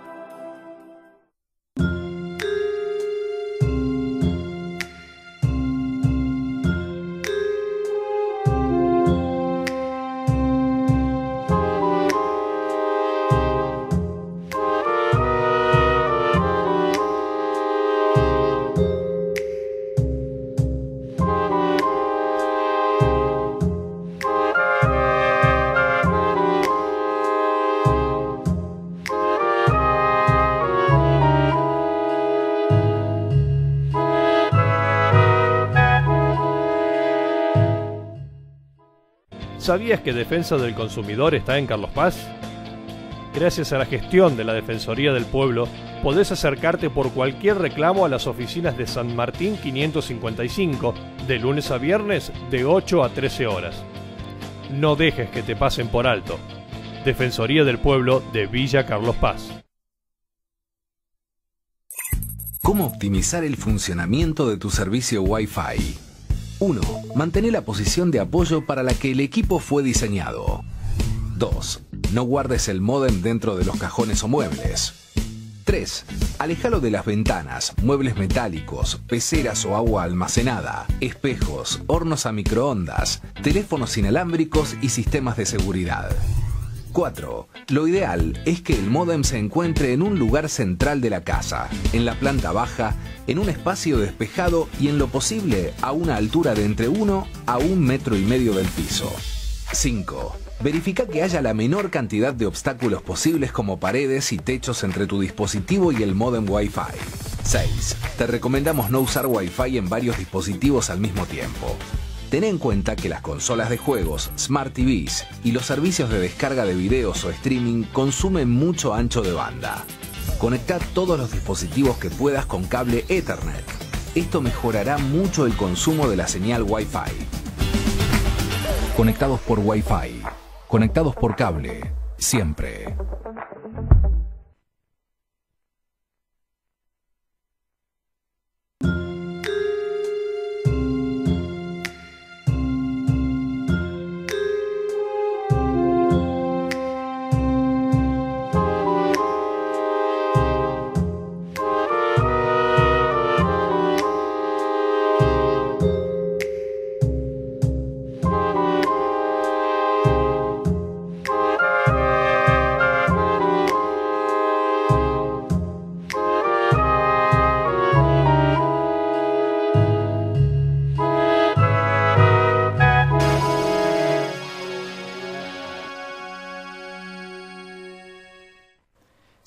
¿Sabías que Defensa del Consumidor está en Carlos Paz? Gracias a la gestión de la Defensoría del Pueblo, podés acercarte por cualquier reclamo a las oficinas de San Martín quinientos cincuenta y cinco, de lunes a viernes, de ocho a trece horas. No dejes que te pasen por alto. Defensoría del Pueblo de Villa Carlos Paz. ¿Cómo optimizar el funcionamiento de tu servicio Wi-Fi? uno. Mantén la posición de apoyo para la que el equipo fue diseñado. dos. No guardes el módem dentro de los cajones o muebles. tres. Aléjalo de las ventanas, muebles metálicos, peceras o agua almacenada, espejos, hornos a microondas, teléfonos inalámbricos y sistemas de seguridad. cuatro. Lo ideal es que el módem se encuentre en un lugar central de la casa, en la planta baja, en un espacio despejado y en lo posible a una altura de entre uno a un metro y medio del piso. cinco. Verifica que haya la menor cantidad de obstáculos posibles como paredes y techos entre tu dispositivo y el módem Wi-Fi. seis. Te recomendamos no usar Wi-Fi en varios dispositivos al mismo tiempo. Ten en cuenta que las consolas de juegos, Smart T Vs y los servicios de descarga de videos o streaming consumen mucho ancho de banda. Conecta todos los dispositivos que puedas con cable Ethernet. Esto mejorará mucho el consumo de la señal Wi-Fi. Conectados por Wi-Fi. Conectados por cable. Siempre.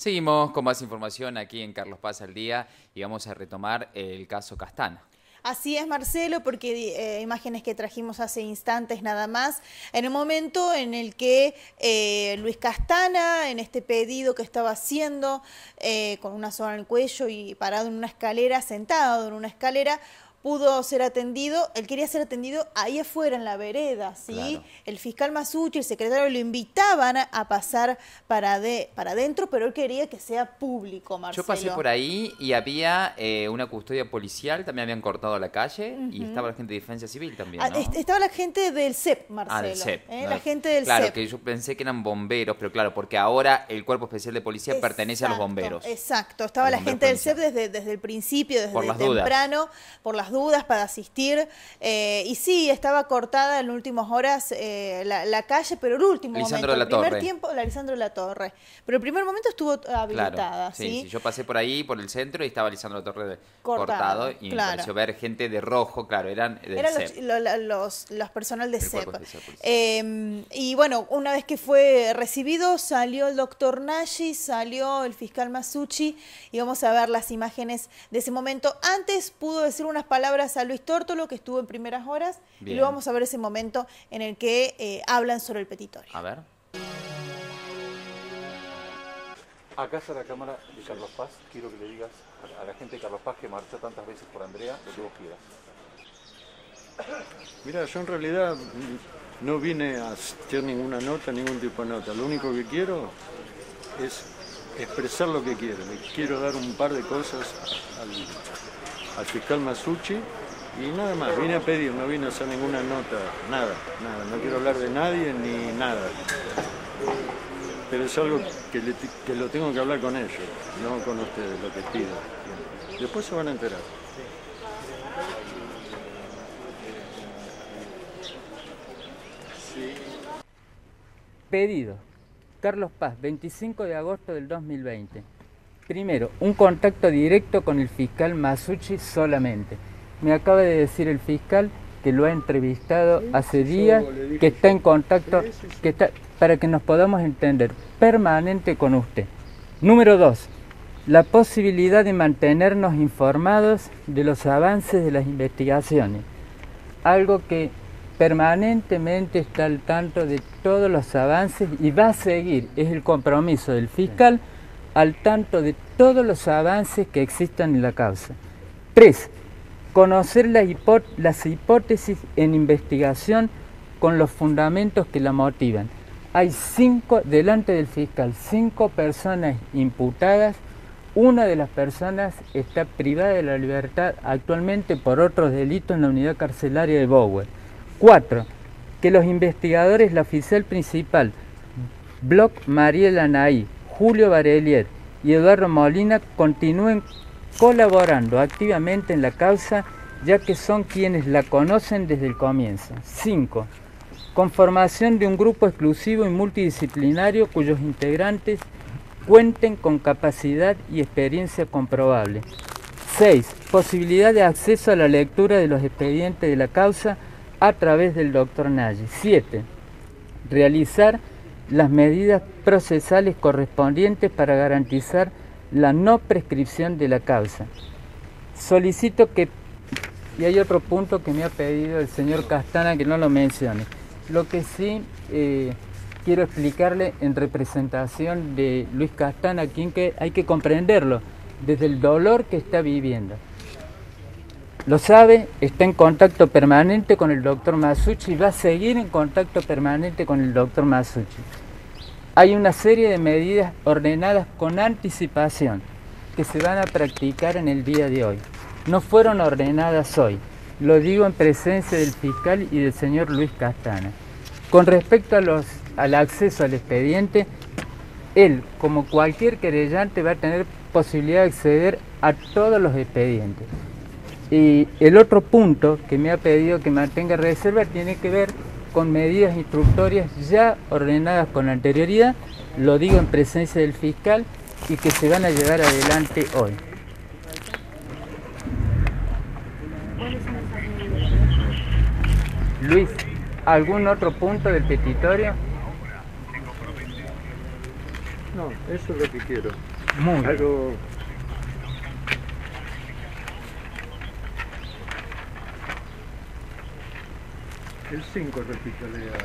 Seguimos con más información aquí en Carlos Paz al Día y vamos a retomar el caso Castana. Así es, Marcelo, porque eh, imágenes que trajimos hace instantes nada más, en el momento en el que eh, Luis Castana, en este pedido que estaba haciendo, eh, con una soga en el cuello y parado en una escalera, sentado en una escalera, pudo ser atendido, él quería ser atendido ahí afuera en la vereda, ¿sí? Claro. El fiscal Masucci, el secretario, lo invitaban a pasar para de, para adentro, pero él quería que sea público, Marcelo. Yo pasé por ahí y había eh, una custodia policial, también habían cortado la calle, uh-huh. y estaba la gente de Defensa Civil también, ¿no? Ah, estaba la gente del C E P, Marcelo. Ah, del C E P. ¿eh? No, la gente del claro, C E P. que yo pensé que eran bomberos, pero claro, porque ahora el Cuerpo Especial de Policía Exacto, pertenece a los bomberos. Exacto, estaba la gente del C E P desde, desde el principio, desde por las temprano, dudas. por las dudas, para asistir. Eh, y sí, estaba cortada en últimas horas eh, la, la calle, pero el último Lisandro momento, de la el primer Torre. tiempo, la Lisandro de la Torre. Pero el primer momento estuvo habilitada, claro, ¿sí? Sí, sí, yo pasé por ahí, por el centro, y estaba Lisandro de la Torre cortado, cortado y claro. me pareció ver gente de rojo, claro, eran del eran C E los, P. los, los, los personal de C E P. Eh, y bueno, una vez que fue recibido, salió el doctor Nagy, salió el fiscal Masucci, y vamos a ver las imágenes de ese momento. Antes pudo decir unas palabras a Luis Tórtolo, que estuvo en primeras horas, Bien. y luego vamos a ver ese momento en el que eh, hablan sobre el petitorio. A ver. Acá está la cámara de Carlos Paz. Quiero que le digas a la gente de Carlos Paz que marchó tantas veces por Andrea, lo que vos quieras. Mira, yo en realidad no vine a hacer ninguna nota, ningún tipo de nota. Lo único que quiero es expresar lo que quiero. Le quiero dar un par de cosas al, al fiscal Masucci y nada más. Vine a pedir, no vine a hacer ninguna nota, nada, nada. No quiero hablar de nadie ni nada. Pero es algo que, le, que lo tengo que hablar con ellos, no con ustedes, lo que pido. Después se van a enterar. Pedido. Carlos Paz, veinticinco de agosto del dos mil veinte. Primero, un contacto directo con el fiscal Masucci solamente. Me acaba de decir el fiscal que lo ha entrevistado hace días, que está en contacto, que está, para que nos podamos entender, permanente con usted. Número dos, la posibilidad de mantenernos informados de los avances de las investigaciones. Algo que permanentemente está al tanto de todos los avances y va a seguir, es el compromiso del fiscal, al tanto de todos los avances que existan en la causa. Tres, conocer la hipó las hipótesis en investigación con los fundamentos que la motivan. Hay cinco, delante del fiscal, cinco personas imputadas. Una de las personas está privada de la libertad actualmente por otros delitos en la unidad carcelaria de Bower. Cuatro, que los investigadores, la oficial principal, Bloch Mariel Anaí, Julio Barelier y Eduardo Molina, continúen colaborando activamente en la causa, ya que son quienes la conocen desde el comienzo. Cinco, conformación de un grupo exclusivo y multidisciplinario cuyos integrantes cuenten con capacidad y experiencia comprobable. Seis, posibilidad de acceso a la lectura de los expedientes de la causa a través del doctor Nagy. Siete, realizar las medidas procesales correspondientes para garantizar la no prescripción de la causa. Solicito que, y hay otro punto que me ha pedido el señor Castana que no lo mencione, lo que sí eh, quiero explicarle en representación de Luis Castana, quien que hay que comprenderlo desde el dolor que está viviendo. Lo sabe, está en contacto permanente con el doctor Masucci y va a seguir en contacto permanente con el doctor Masucci. Hay una serie de medidas ordenadas con anticipación que se van a practicar en el día de hoy. No fueron ordenadas hoy, lo digo en presencia del fiscal y del señor Luis Castana. Con respecto a los, al acceso al expediente, él, como cualquier querellante, va a tener posibilidad de acceder a todos los expedientes. Y el otro punto que me ha pedido que mantenga reserva tiene que ver con medidas instructorias ya ordenadas con anterioridad, lo digo en presencia del fiscal, y que se van a llevar adelante hoy. Luis, ¿algún otro punto del petitorio? No, eso es lo que quiero. Muy algo... El cinco, repítale a...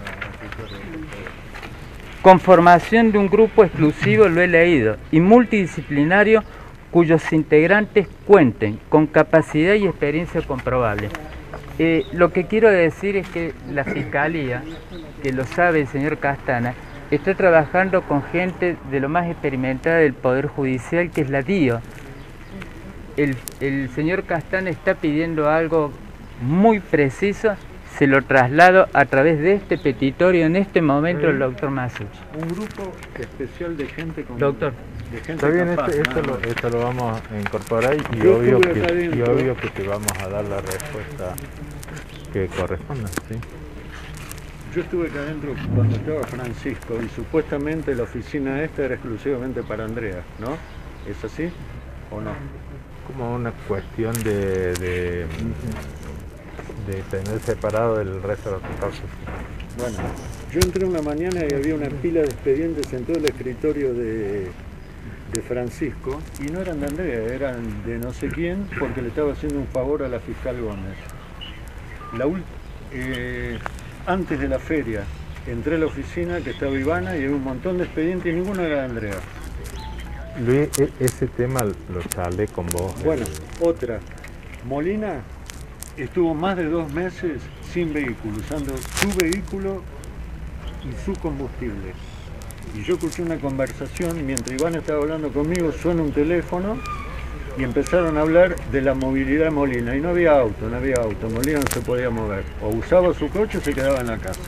Conformación de un grupo exclusivo, lo he leído, y multidisciplinario cuyos integrantes cuenten con capacidad y experiencia comprobable. Eh, lo que quiero decir es que la Fiscalía, que lo sabe el señor Castana, está trabajando con gente de lo más experimentada del Poder Judicial, que es la D I O. El, el señor Castana está pidiendo algo muy preciso, se lo traslado a través de este petitorio en este momento al doctor Masucci. Un grupo especial de gente con... Doctor. De gente Está bien, capaz, este, esto, nada lo, más. esto lo vamos a incorporar y Yo obvio, estuve acá que, y adentro. obvio que te vamos a dar la respuesta que corresponda, ¿sí? Yo estuve acá adentro cuando estaba Francisco y supuestamente la oficina esta era exclusivamente para Andrea, ¿no? ¿Es así o no? Como una cuestión de, de, de tener separado del resto de los casos. Bueno, yo entré una mañana y había una pila de expedientes en todo el escritorio de, de Francisco y no eran de Andrea, eran de no sé quién porque le estaba haciendo un favor a la fiscal Gómez. La ul- eh, antes de la feria entré a la oficina que estaba Ivana y había un montón de expedientes y ninguno era de Andrea. Luis, e- ese tema lo charlé con vos. Bueno, otra. Molina estuvo más de dos meses sin vehículo, usando su vehículo y su combustible. Y yo escuché una conversación, mientras Iván estaba hablando conmigo, suena un teléfono y empezaron a hablar de la movilidad de Molina. Y no había auto, no había auto, Molina no se podía mover. O usaba su coche o se quedaba en la casa.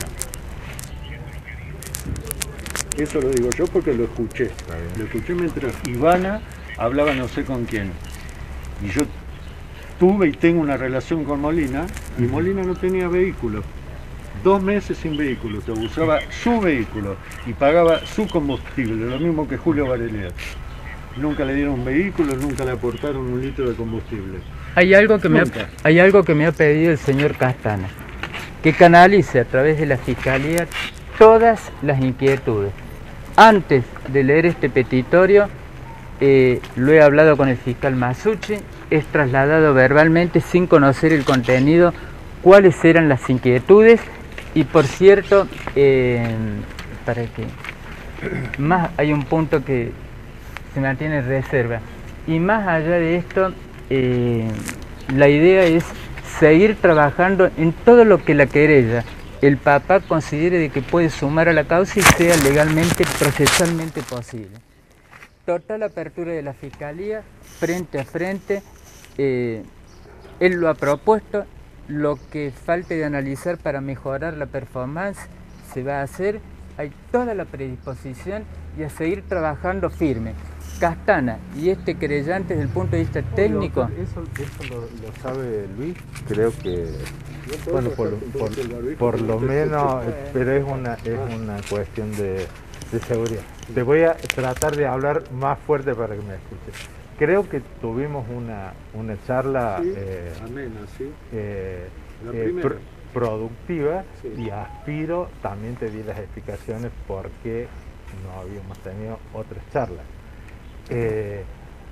Eso lo digo yo porque lo escuché. Lo escuché mientras Ivana hablaba no sé con quién. Y yo tuve y tengo una relación con Molina y Molina no tenía vehículo. Dos meses sin vehículo, se usaba su vehículo y pagaba su combustible, lo mismo que Julio Varela. Nunca le dieron un vehículo, nunca le aportaron un litro de combustible. Hay algo que me ha, Nunca. hay algo que me ha pedido el señor Castana, que canalice a través de la Fiscalía todas las inquietudes. Antes de leer este petitorio, eh, lo he hablado con el fiscal Masucci, es trasladado verbalmente sin conocer el contenido, cuáles eran las inquietudes y por cierto, eh, para que más hay un punto que se mantiene en reserva y más allá de esto, eh, la idea es seguir trabajando en todo lo que la querella el papá considere de que puede sumar a la causa y sea legalmente, procesalmente posible. Total apertura de la Fiscalía, frente a frente, eh, él lo ha propuesto, lo que falte de analizar para mejorar la performance se va a hacer, hay toda la predisposición y a seguir trabajando firme. Castana y este querellante desde el punto de vista técnico... Eso, eso lo, lo sabe Luis, creo que... Bueno, por, por, por lo menos, pero es una, es una cuestión de, de seguridad. Te voy a tratar de hablar más fuerte para que me escuches. Creo que tuvimos una, una charla Sí, eh, amena, sí. eh, La eh, primera. pr- productiva Sí. y aspiro, también te di las explicaciones por qué no habíamos tenido otras charlas. Eh,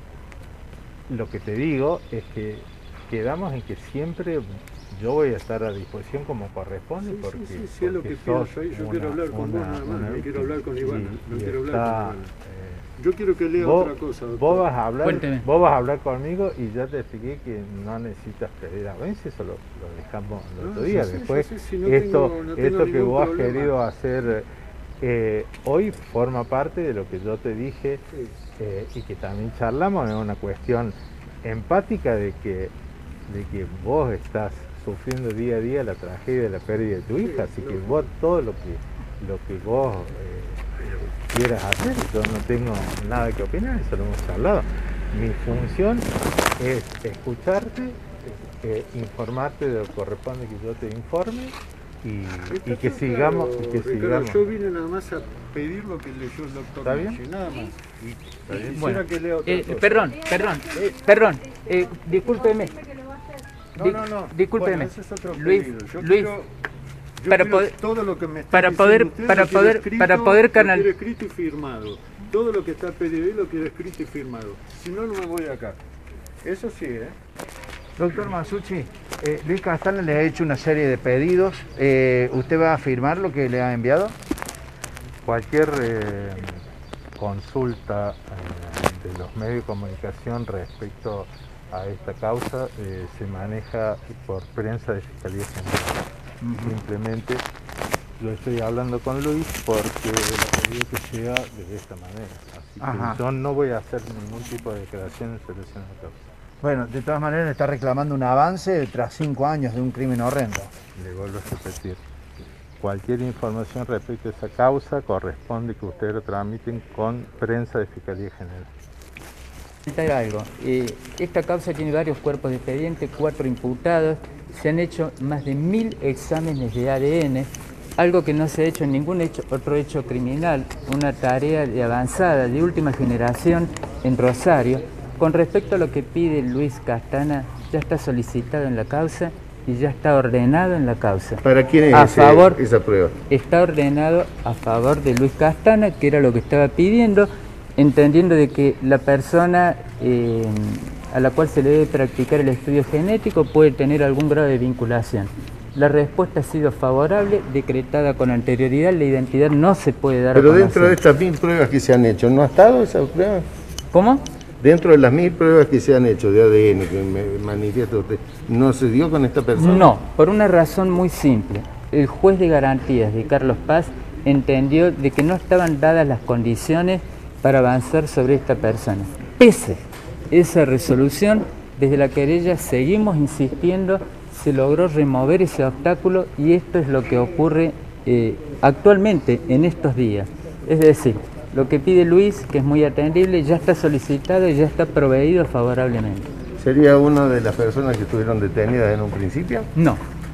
lo que te digo es que quedamos en que siempre yo voy a estar a disposición como corresponde, Sí, porque, sí, sí, sí, es lo porque que sos pienso. Yo una- quiero hablar con una- vos nada más, una no quiero víctima. hablar con Ivana, Y- no y quiero hablar está, con Ivana. eh, Yo quiero que lea vos, otra cosa, doctor. Vos vas a hablar, Cuénteme. vos vas a hablar conmigo y ya te expliqué que no necesitas pedir audiencia, eso lo, lo dejamos el Ah, otro sí, día. sí, Después, sí, sí, sí, no esto, tengo- no tengo esto que ningún vos has problema. querido hacer eh, hoy forma parte de lo que yo te dije eh, y que también charlamos, es una cuestión empática de que, de que vos estás sufriendo día a día la tragedia de la pérdida de tu hija, así que vos todo lo que, lo que vos eh, quieras hacer, yo no tengo nada que opinar, eso lo hemos hablado. Mi función es escucharte, eh, informarte de lo que corresponde que yo te informe y, y que sigamos, y que Ricardo, sigamos. yo vine nada más a pedir lo que leyó el doctor ¿Está bien? Michi, nada más. Y, y bien. quisiera Bueno, que lea otra eh, cosa. perdón, perdón, eh, perdón, eh, discúlpeme. No, Di- no, no. Discúlpeme. Bueno, ese es otro Luis, pedido. Yo Luis, quiero- yo para quiero poder, todo lo que me está para diciendo poder, usted, para lo quiero poder, escrito, para poder lo canal, quiero escrito y firmado. todo lo que está P D B lo quiero escrito y firmado. Si no, no me voy acá. Eso sí, ¿eh? Doctor Masucci, eh, Luis Castana le ha hecho una serie de pedidos. Eh, ¿Usted va a firmar lo que le ha enviado? Cualquier eh, consulta eh, de los medios de comunicación respecto a esta causa eh, se maneja por prensa de Fiscalía General. Uh-huh. Simplemente yo estoy hablando con Luis porque le pedido que sea de esta manera. Así Ajá. que yo no voy a hacer ningún tipo de declaración en relación a la causa. Bueno, de todas maneras le está reclamando un avance tras cinco años de un crimen horrendo. Le vuelvo a repetir. Cualquier información respecto a esa causa corresponde que ustedes lo tramiten con prensa de Fiscalía General. Comentar algo. Eh, esta causa tiene varios cuerpos de expediente, cuatro imputados, se han hecho más de mil exámenes de A D N, algo que no se ha hecho en ningún hecho, otro hecho criminal, una tarea de avanzada, de última generación en Rosario. Con respecto a lo que pide Luis Castana, ya está solicitado en la causa y ya está ordenado en la causa. ¿Para quién es a ese, favor, esa prueba? Está ordenado a favor de Luis Castana, que era lo que estaba pidiendo, entendiendo de que la persona eh, a la cual se le debe practicar el estudio genético puede tener algún grado de vinculación. La respuesta ha sido favorable, decretada con anterioridad, la identidad no se puede dar a Pero conocer. dentro de estas mil pruebas que se han hecho, ¿no ha estado esa prueba? ¿Cómo? Dentro de las mil pruebas que se han hecho de A D N, que me manifiesta usted, ¿no se dio con esta persona? No, por una razón muy simple. El juez de garantías de Carlos Paz entendió de que no estaban dadas las condiciones para avanzar sobre esta persona. Pese a esa resolución, desde la querella seguimos insistiendo, se logró remover ese obstáculo y esto es lo que ocurre eh, actualmente en estos días. Es decir, lo que pide Luis, que es muy atendible, ya está solicitado y ya está proveído favorablemente. ¿Sería una de las personas que estuvieron detenidas en un principio? No.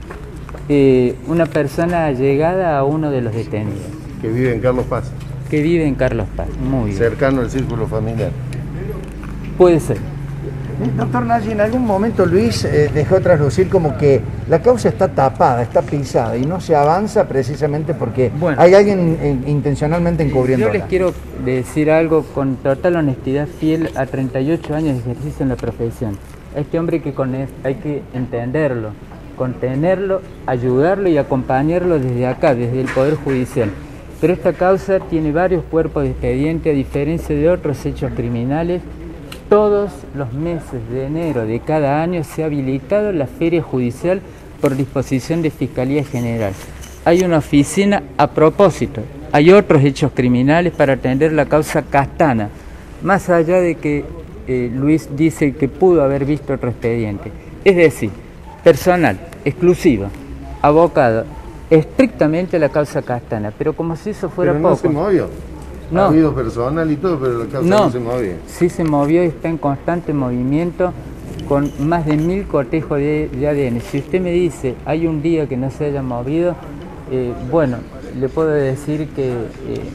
Eh, una persona allegada a uno de los detenidos. ¿Que vive en Carlos Paz? Que vive en Carlos Paz, muy bien. ¿Cercano al círculo familiar? Puede ser. Doctor Nagy, en algún momento Luis eh, dejó traslucir como que la causa está tapada, está pisada y no se avanza precisamente porque bueno, hay alguien eh, intencionalmente encubriéndola. Yo les quiero decir algo con total honestidad, fiel a treinta y ocho años de ejercicio en la profesión. A este hombre que con él hay que entenderlo, contenerlo, ayudarlo y acompañarlo desde acá, desde el Poder Judicial. Pero esta causa tiene varios cuerpos de expediente, a diferencia de otros hechos criminales. Todos los meses de enero de cada año se ha habilitado la feria judicial por disposición de Fiscalía General. Hay una oficina a propósito, hay otros hechos criminales para atender la causa Castana, más allá de que eh, Luis dice que pudo haber visto otro expediente. Es decir, personal, exclusivo, abocado estrictamente a la causa Castana, pero como si eso fuera pero no poco. se movió. No. Ha habido personal y todo, pero la causa no, no se movía. Sí se movió y está en constante movimiento con más de mil cotejos de, de A D N. Si usted me dice, hay un día que no se haya movido, eh, bueno, le puedo decir que eh,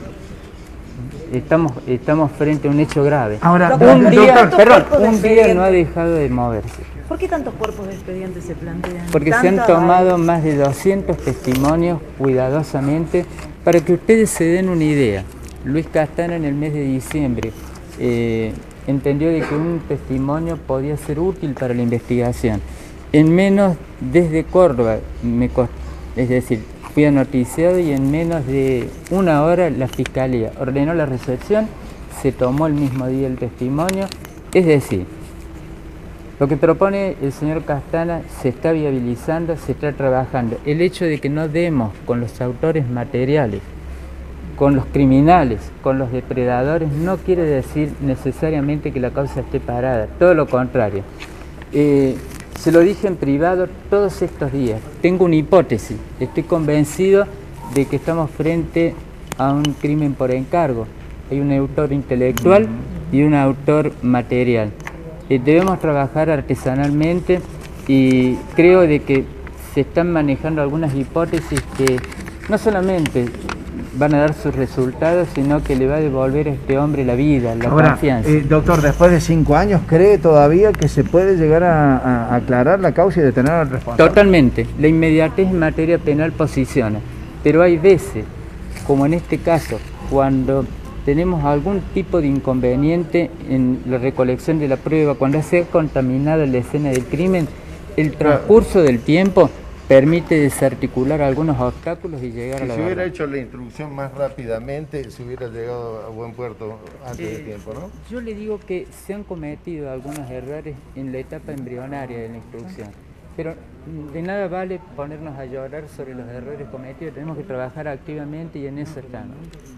estamos, estamos frente a un hecho grave. Ahora, un día, doctor, perdón, de un día no ha dejado de moverse. ¿Por qué tantos cuerpos de expedientes se plantean? Porque se han tomado más de doscientos testimonios cuidadosamente para que ustedes se den una idea. Luis Castana en el mes de diciembre eh, entendió de que un testimonio podía ser útil para la investigación. En menos, desde Córdoba, me cost... es decir, fui anoticiado y en menos de una hora la Fiscalía ordenó la recepción, se tomó el mismo día el testimonio, es decir, lo que propone el señor Castana se está viabilizando, se está trabajando. El hecho de que no demos con los autores materiales, con los criminales, con los depredadores, no quiere decir necesariamente que la causa esté parada, todo lo contrario. Eh, se lo dije en privado todos estos días, tengo una hipótesis, estoy convencido de que estamos frente a un crimen por encargo. Hay un autor intelectual y un autor material. Eh, debemos trabajar artesanalmente y creo de que se están manejando algunas hipótesis que no solamente van a dar sus resultados, sino que le va a devolver a este hombre la vida, la Ahora, confianza. Eh, doctor, después de cinco años, ¿cree todavía que se puede llegar a, a aclarar la causa y detener al responsable? Totalmente. La inmediatez en materia penal posiciona, pero hay veces, como en este caso, cuando tenemos algún tipo de inconveniente en la recolección de la prueba, cuando se ha contaminado la escena del crimen, el transcurso del tiempo permite desarticular algunos obstáculos y llegar si a la se hubiera verdad. hecho la instrucción más rápidamente, se hubiera llegado a buen puerto antes Eh, de tiempo, ¿no? Yo le digo que se han cometido algunos errores en la etapa embrionaria de la instrucción, pero de nada vale ponernos a llorar sobre los errores cometidos, tenemos que trabajar activamente y en eso estamos.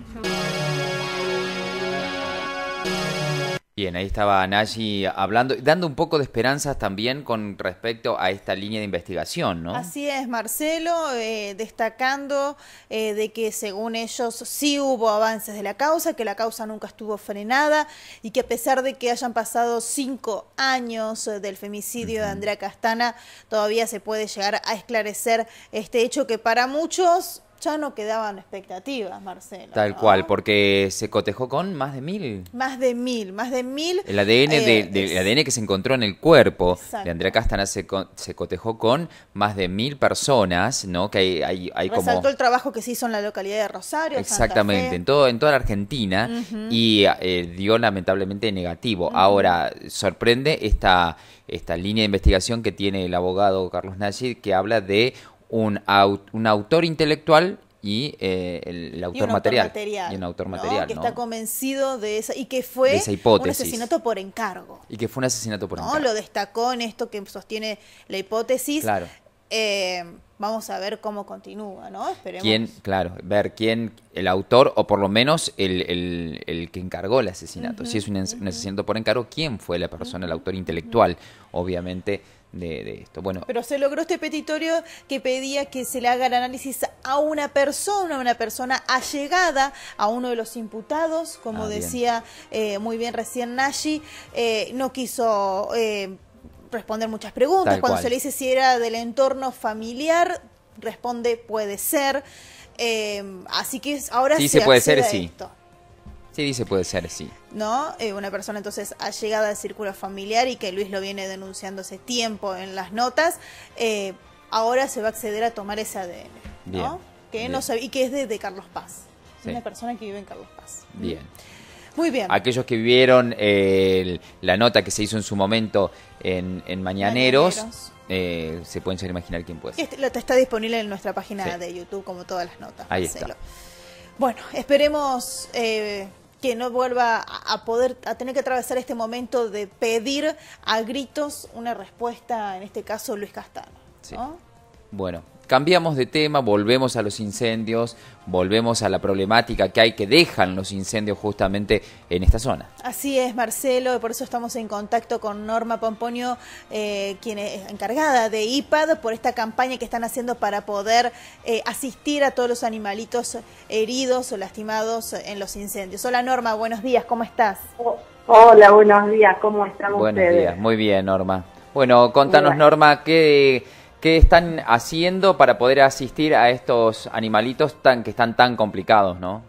Bien, ahí estaba Nayi hablando, dando un poco de esperanzas también con respecto a esta línea de investigación, ¿no? Así es, Marcelo, eh, destacando eh, de que según ellos sí hubo avances de la causa, que la causa nunca estuvo frenada y que a pesar de que hayan pasado cinco años eh, del femicidio uh-huh. de Andrea Castana, todavía se puede llegar a esclarecer este hecho que para muchos ya no quedaban expectativas, Marcelo. Tal ¿no? cual, porque se cotejó con más de mil. Más de mil, más de mil. El A D N, eh, de, de, es... el A D N que se encontró en el cuerpo Exacto. de Andrea Castana se, co se cotejó con más de mil personas, ¿no? Que hay, hay, hay como... Resaltó el trabajo que se hizo en la localidad de Rosario, Exactamente, Santa Fe. en todo en toda la Argentina Uh-huh. y eh, dio lamentablemente negativo. Uh-huh. Ahora, sorprende esta, esta línea de investigación que tiene el abogado Carlos Nayi, que habla de un, aut un autor intelectual y eh, el, el autor y material, autor material y un autor ¿no? material, que ¿no? está convencido de esa y que fue de esa hipótesis. un asesinato por encargo. Y que fue un asesinato por ¿no? encargo. Lo destacó en esto que sostiene la hipótesis. Claro. Eh, vamos a ver cómo continúa, ¿no? Esperemos. ¿Quién, claro, ver quién, el autor o por lo menos el, el, el que encargó el asesinato? Uh-huh, si es un, uh-huh. un asesinato por encargo, ¿quién fue la persona, uh-huh. el autor intelectual, obviamente, de, de esto? Bueno, pero se logró este petitorio que pedía que se le haga el análisis a una persona, una persona allegada a uno de los imputados, como ah, decía eh, muy bien recién Nayi, eh, no quiso eh, responder muchas preguntas. Tal Cuando cual. se le dice si era del entorno familiar, responde puede ser. Eh, así que ahora sí, se, se puede ser, a sí. esto. Sí, dice puede ser, sí. ¿No? Eh, una persona entonces allegada al círculo familiar y que Luis lo viene denunciando hace tiempo en las notas, eh, ahora se va a acceder a tomar ese A D N, ¿no? Bien, que bien. no sabe, y que es de, de Carlos Paz. Sí. Una persona que vive en Carlos Paz. Bien. Muy bien. Aquellos que vieron eh, el, la nota que se hizo en su momento en, en Mañaneros, Mañaneros. Eh, se pueden ya imaginar quién puede ser. Este, está disponible en nuestra página sí. de YouTube, como todas las notas. Ahí Marcelo. está. Bueno, esperemos eh, que no vuelva a, a poder, a tener que atravesar este momento de pedir a gritos una respuesta, en este caso Luis Castana. Sí. ¿no? Bueno, cambiamos de tema, volvemos a los incendios, volvemos a la problemática que hay que dejan los incendios justamente en esta zona. Así es, Marcelo, por eso estamos en contacto con Norma Pomponio, eh, quien es encargada de I P A D, por esta campaña que están haciendo para poder eh, asistir a todos los animalitos heridos o lastimados en los incendios. Hola Norma, buenos días, ¿cómo estás? Hola, buenos días, ¿cómo están buenos ustedes? Buenos días, muy bien Norma. Bueno, contanos Norma, ¿qué... ¿Qué están haciendo para poder asistir a estos animalitos tan que están tan complicados, no?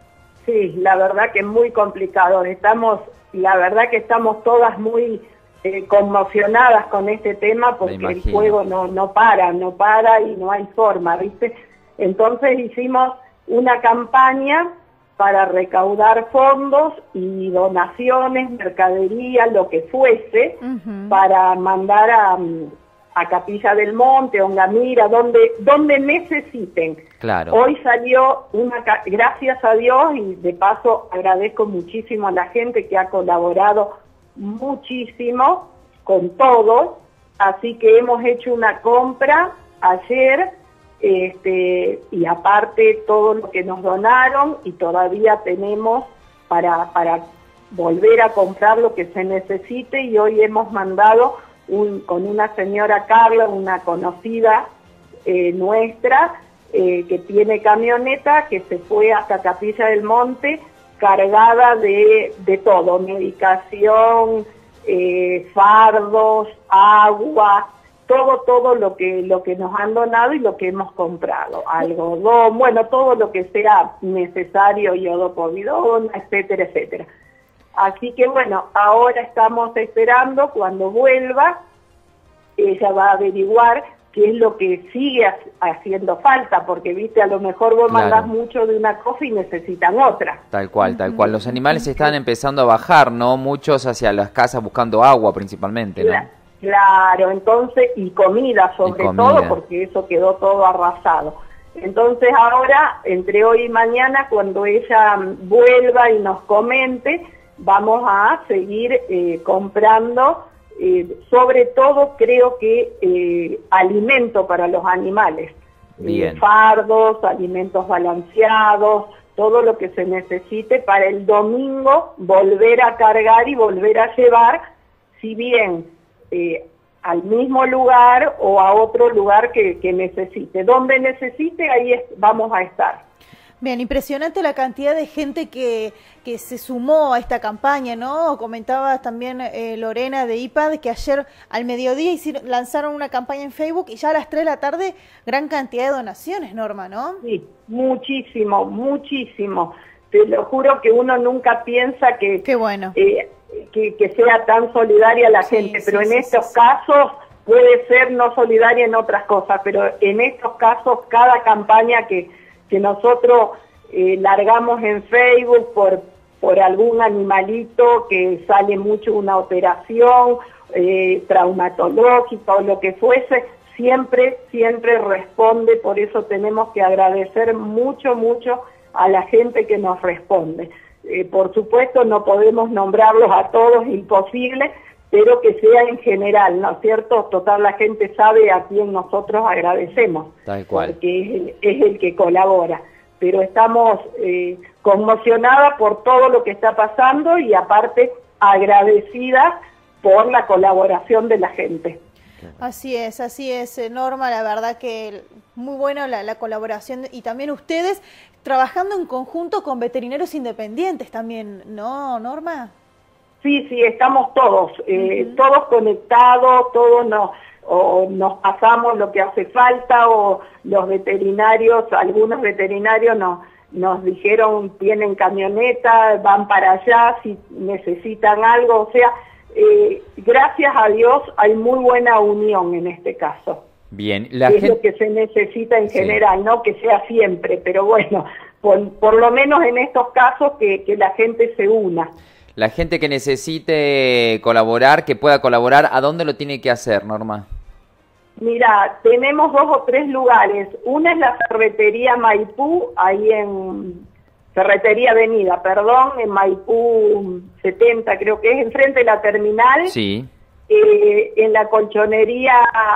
Sí, la verdad que es muy complicado. Estamos, la verdad que estamos todas muy eh, conmocionadas con este tema porque el fuego no, no para, no para y no hay forma, ¿viste? Entonces hicimos una campaña para recaudar fondos y donaciones, mercadería, lo que fuese, uh-huh. para mandar a... a Capilla del Monte, Ongamira, donde, donde necesiten. Claro. Hoy salió una, gracias a Dios, y de paso agradezco muchísimo a la gente que ha colaborado muchísimo con todo, así que hemos hecho una compra ayer, este, y aparte todo lo que nos donaron, y todavía tenemos para, para volver a comprar lo que se necesite, y hoy hemos mandado Un, con una señora Carla, una conocida eh, nuestra, eh, que tiene camioneta, que se fue hasta Capilla del Monte cargada de, de todo, medicación, eh, fardos, agua, todo, todo lo que, lo que nos han donado y lo que hemos comprado, algodón, bueno, todo lo que sea necesario, iodopovidona, etcétera, etcétera. Así que bueno, ahora estamos esperando cuando vuelva, ella va a averiguar qué es lo que sigue ha haciendo falta, porque viste, a lo mejor vos Claro. mandás mucho de una cosa y necesitan otra. Tal cual, tal cual. Los animales están empezando a bajar, ¿no? Muchos hacia las casas buscando agua principalmente, ¿no? Cla- Claro, entonces, y comida sobre Y comida. todo, porque eso quedó todo arrasado. Entonces ahora, entre hoy y mañana, cuando ella mm, vuelva y nos comente, vamos a seguir eh, comprando, eh, sobre todo creo que eh, alimento para los animales. Bien. Eh, fardos, alimentos balanceados, todo lo que se necesite para el domingo volver a cargar y volver a llevar, si bien eh, al mismo lugar o a otro lugar que, que necesite. Donde necesite, ahí es- vamos a estar. Bien, impresionante la cantidad de gente que, que se sumó a esta campaña, ¿no? Comentaba también eh, Lorena de I P A D que ayer al mediodía hicieron, lanzaron una campaña en Facebook y ya a las tres de la tarde gran cantidad de donaciones, Norma, ¿no? Sí, muchísimo, muchísimo. Te lo juro que uno nunca piensa que, Qué bueno. eh, que, que sea tan solidaria la Sí, gente, sí, pero en sí, estos sí, sí. casos puede ser no solidaria en otras cosas, pero en estos casos cada campaña que, que nosotros eh, largamos en Facebook por, por algún animalito que sale mucho una operación eh, traumatológica o lo que fuese, siempre, siempre responde, por eso tenemos que agradecer mucho, mucho a la gente que nos responde. Eh, por supuesto no podemos nombrarlos a todos, imposible, pero que sea en general, ¿no es cierto? Total, la gente sabe a quién nosotros agradecemos, Tal cual. porque es el, es el que colabora. Pero estamos eh, conmocionadas por todo lo que está pasando y aparte agradecidas por la colaboración de la gente. Así es, así es, eh, Norma, la verdad que muy buena la, la colaboración y también ustedes trabajando en conjunto con veterinarios independientes también, ¿no, Norma? Sí, sí, estamos todos, eh, todos conectados, todos nos, o nos pasamos lo que hace falta, o los veterinarios, algunos veterinarios nos, nos dijeron tienen camioneta, van para allá si necesitan algo, o sea, eh, gracias a Dios hay muy buena unión en este caso. Bien, la que es lo gente... que se necesita en Sí. general, no que sea siempre, pero bueno, por, por lo menos en estos casos que, que la gente se una. La gente que necesite colaborar, que pueda colaborar, ¿a dónde lo tiene que hacer, Norma? Mira, tenemos dos o tres lugares. Una es la Ferretería Maipú, ahí en Ferretería Avenida, perdón, en Maipú setenta creo que es, enfrente de la terminal. Sí. Eh, en la colchonería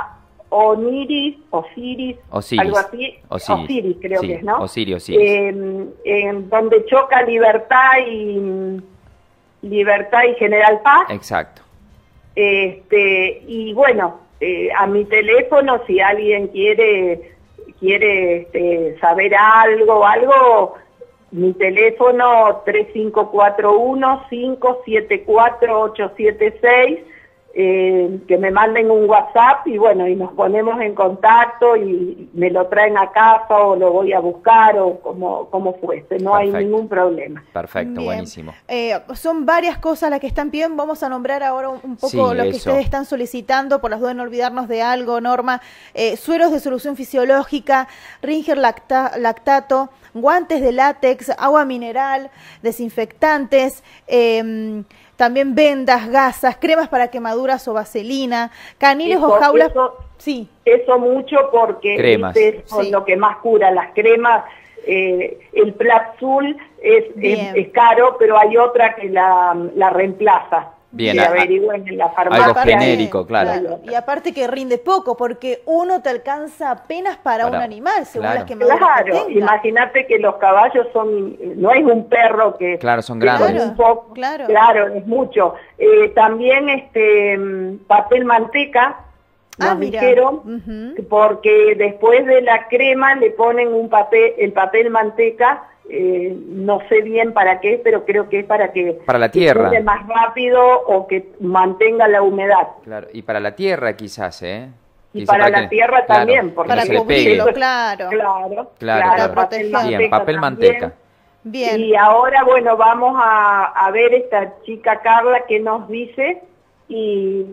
Oniris, Osiris, Osiris. algo así. Osiris. Osiris creo Sí, que es, ¿no? Osiris, Osiris. Eh, en donde choca Libertad y Libertad y General Paz. Exacto. Este, y bueno, eh, a mi teléfono, si alguien quiere quiere este, saber algo, algo, mi teléfono tres cinco cuatro uno, cinco siete cuatro, ocho siete seis, eh, que me manden un WhatsApp y bueno, y nos ponemos en contacto y me lo traen a casa o lo voy a buscar o como, como fuese, no hay Perfecto. ningún problema. Perfecto, Bien. buenísimo. Eh, son varias cosas las que están pidiendo, vamos a nombrar ahora un, un poco Sí, lo que eso. ustedes están solicitando, por las dudas de no olvidarnos de algo, Norma, eh, sueros de solución fisiológica, Ringer lacta- lactato, guantes de látex, agua mineral, desinfectantes, eh, también vendas, gasas, cremas para quemaduras o vaselina, caniles Eso- o jaulas. eso- Sí. Eso mucho porque Cremas. viste, es con Sí. lo que más cura, las cremas, eh, el Plazul es, es, Bien. es caro, pero hay otra que la, la reemplaza. Bien, que a- averigüen en la farmacia. algo genérico, claro. Y aparte que rinde poco, porque uno te alcanza apenas para, Para- un animal, según claro. las quemaduras que Claro, tenga. imagínate que los caballos son, no es un perro que... Claro, son que grandes. son un poco- Claro. claro, es mucho. Eh, también este mm, papel manteca, nos Ah, mira. dijeron, Ujú. porque después de la crema le ponen un papel, el papel manteca, eh, no sé bien para qué, pero creo que es para que Para la que tierra. cure más rápido o que mantenga la humedad. Claro, y para la tierra quizás, ¿eh? Y Quizás para la que- tierra claro, también, que porque no Para se le pegue. cubrirlo, claro. Claro, Claro, claro, claro. papel Bien, papel también. manteca. Bien. Y ahora, bueno, vamos a, a ver esta chica Carla que nos dice y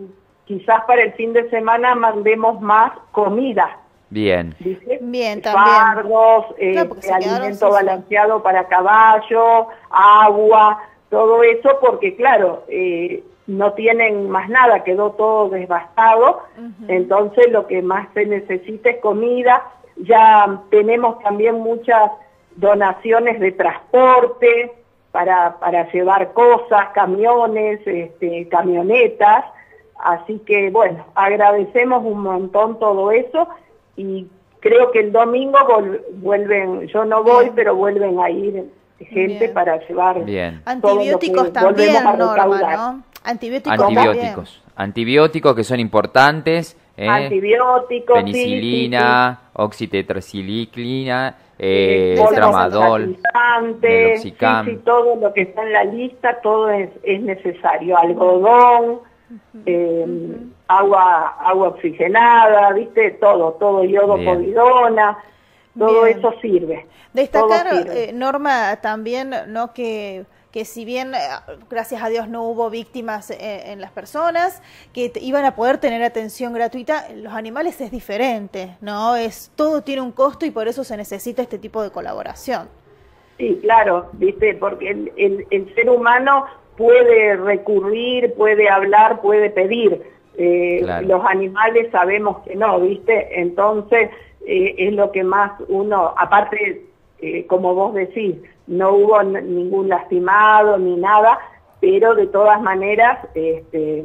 quizás para el fin de semana mandemos más comida. Bien. ¿Viste? Bien, también. Fardos, eh, Claro, porque se quedaron alimento sin- balanceado para caballo, agua, todo eso, porque claro, eh, no tienen más nada, quedó todo devastado, entonces lo que más se necesita es comida. Ya tenemos también muchas donaciones de transporte para, para llevar cosas, camiones, este, camionetas, así que bueno, agradecemos un montón todo eso y creo que el domingo vol- vuelven, yo no voy, Bien. pero vuelven a ir gente Bien. para llevar Bien. todo lo que Antibióticos también, volvemos a Norma, recaudar. ¿no? Antibióticos, Antibióticos. Antibióticos que son importantes. ¿eh? Antibióticos, Penicilina, oxitetraciliclina, eh, polvos tramadol, sanitizantes, meloxicam. sí, sí, todo lo que está en la lista, todo es, es necesario. Algodón, eh, agua agua oxigenada, viste, todo, todo yodo, Bien. povidona, todo Bien. eso sirve. Destacar, todo sirve. eh, Norma, también, ¿no? que, que si bien, eh, gracias a Dios, no hubo víctimas eh, en las personas, que te- iban a poder tener atención gratuita, los animales es diferente, ¿no? Es, todo tiene un costo y por eso se necesita este tipo de colaboración. Sí, claro, viste, porque el, el, el ser humano puede recurrir, puede hablar, puede pedir. Eh, Claro. Los animales sabemos que no, viste, entonces eh, es lo que más uno, aparte, eh, como vos decís, no hubo n- ningún lastimado ni nada, pero de todas maneras, este,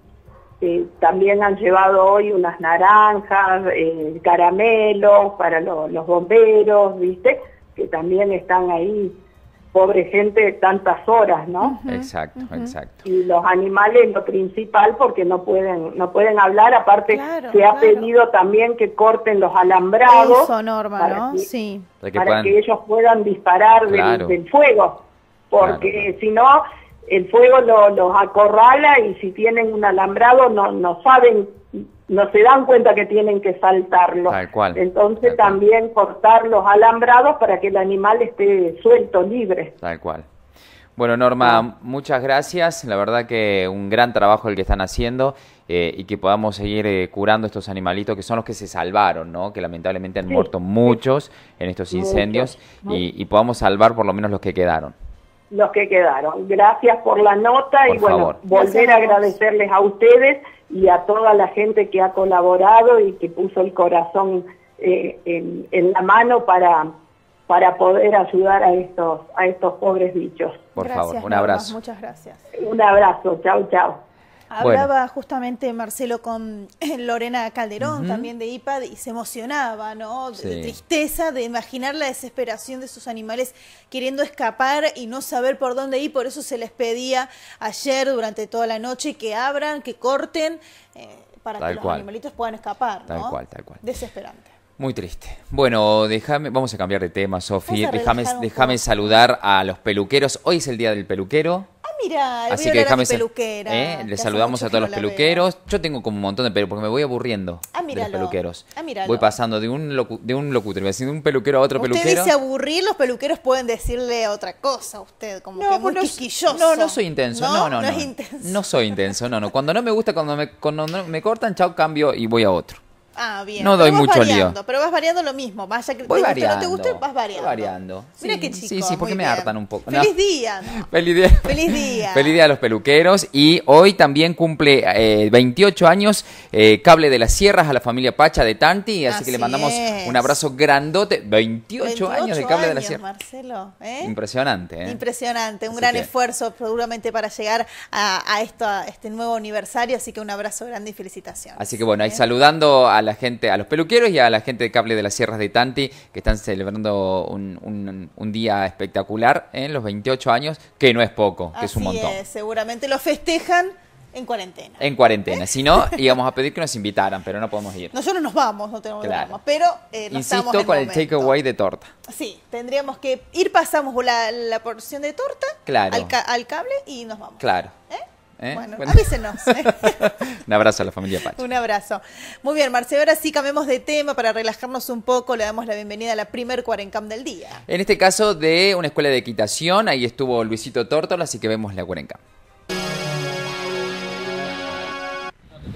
eh, también han llevado hoy unas naranjas, eh, caramelos para lo- los bomberos, viste, que también están ahí, pobre gente, tantas horas, ¿no? Exacto, exacto. Y los animales lo principal porque no pueden no pueden hablar, aparte Claro, se ha claro. pedido también que corten los alambrados Eso, Norma, para ¿no? que- Sí. Para que para puedan- que ellos puedan disparar del- Claro. del, fuego, porque si no el fuego lo- los acorrala y si tienen un alambrado no no saben, no se dan cuenta que tienen que saltarlo. Tal cual. Entonces también cortar los alambrados para que el animal esté suelto, libre. Tal cual. Bueno, Norma, muchas gracias. La verdad que un gran trabajo el que están haciendo eh, y que podamos seguir eh, curando estos animalitos que son los que se salvaron, ¿no? Que lamentablemente han Sí, muerto muchos en estos Muchos, incendios muchos. y, y podamos salvar por lo menos los que quedaron. Los que quedaron. Gracias por la nota Por y bueno, favor. volver a agradecerles a ustedes y a toda la gente que ha colaborado y que puso el corazón eh, en, en la mano para, para poder ayudar a estos, a estos pobres bichos. Por Gracias, favor, un Norma, abrazo. Muchas gracias. Un abrazo, chau, chau. Hablaba justamente Marcelo con Lorena Calderón, Ujú. también de I P A D, y se emocionaba, ¿no? De, de Sí. tristeza, de imaginar la desesperación de sus animales queriendo escapar y no saber por dónde ir. Por eso se les pedía ayer durante toda la noche que abran, que corten, eh, para Tal que los cual. animalitos puedan escapar, ¿no? Tal cual, tal cual. Desesperante. Muy triste. Bueno, déjame, vamos a cambiar de tema, Sofi. Vamos a Déjame, relajar un déjame saludar a los peluqueros. Hoy es el día del peluquero. Ah, mira, le Así voy a que hablar a déjame mi sal- peluquera. ¿eh? que Le hace saludamos mucho a todos que los no la veo. peluqueros. Yo tengo como un montón de peluqueros porque me voy aburriendo Ah, de los míralo. peluqueros. Ah, míralo. Voy pasando de un, locu- de un locutor, iba a decir, de un peluquero a otro Usted peluquero. dice aburrir, los peluqueros pueden decirle otra cosa a usted, como que muy no, quisquilloso. No, no soy intenso. No, no, no. es intenso. No soy intenso, no, no. Cuando no me gusta, cuando me, cuando no me cortan, chao, cambio y voy a otro. Ah, bien. No pero doy vas mucho variando, lío. Pero vas variando lo mismo. Vaya que Voy te guste o no variando. te guste, vas variando. Voy variando. Mira Sí, qué chico. Sí, sí, porque muy me bien. hartan un poco. Feliz No. día. ¿no? Feliz día. Feliz día. Feliz día a los peluqueros. Y hoy también cumple eh, veintiocho años eh, Cable de las Sierras a la familia Pacha de Tanti. Así, Así que le mandamos es. un abrazo grandote. veintiocho años de Cable de las años, Sierras. Marcelo, ¿eh? Impresionante, ¿eh? Impresionante, un Así gran que- esfuerzo seguramente para llegar a, a, esto, a este nuevo aniversario, así que un abrazo grande y felicitaciones. Así que bueno, ahí saludando a la gente, a los peluqueros y a la gente de Cable de las Sierras de Tanti, que están celebrando un, un- un día espectacular en los veintiocho años, que no es poco, que es un Así montón. es, seguramente lo festejan en cuarentena. En cuarentena. Si no, íbamos a pedir que nos invitaran, pero no podemos ir. Nosotros nos vamos, no tenemos Claro. drama, pero eh, no estamos Insisto en con el momento. takeaway de torta. Sí, tendríamos que ir, pasamos la, la porción de torta Claro. al, ca- al cable y nos vamos. Claro. ¿Eh? ¿Eh? Bueno, Bueno. avísenos. ¿eh? Un abrazo a la familia Pacha. Un abrazo. Muy bien, Marce, ahora sí cambiemos de tema para relajarnos un poco. Le damos la bienvenida a la primer Cuarencam del día. En este caso de una escuela de equitación, ahí estuvo Luisito Tórtola, así que vemos la Cuarenca. Te cuento con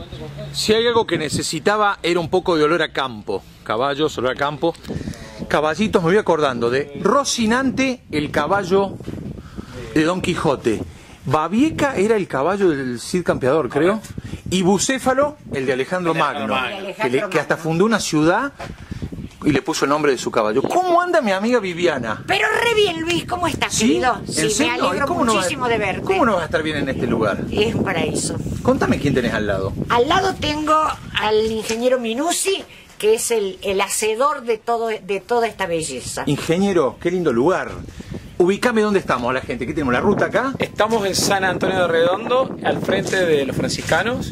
Si hay algo que necesitaba era un poco de olor a campo. Caballos, olor a campo. Caballitos, me voy acordando de Rocinante, el caballo de Don Quijote. Babieca era el caballo del Cid Campeador, creo. Y Bucéfalo, el de Alejandro Magno, que, le, que hasta fundó una ciudad y le puso el nombre de su caballo. ¿Cómo anda mi amiga Viviana? Pero re bien, Luis, ¿cómo estás, ¿Sí? querido? ¿En Sí, serio? me alegro ¿Cómo no va- muchísimo de verte. ¿Cómo no vas a estar bien en este lugar? Es un paraíso. Contame quién tenés al lado. Al lado tengo al ingeniero Minuzzi, que es el, el hacedor de, todo, de toda esta belleza. Ingeniero, qué lindo lugar. Ubicame dónde estamos, la gente. ¿Qué tenemos? ¿La ruta acá? Estamos en San Antonio de Redondo, al frente de los franciscanos.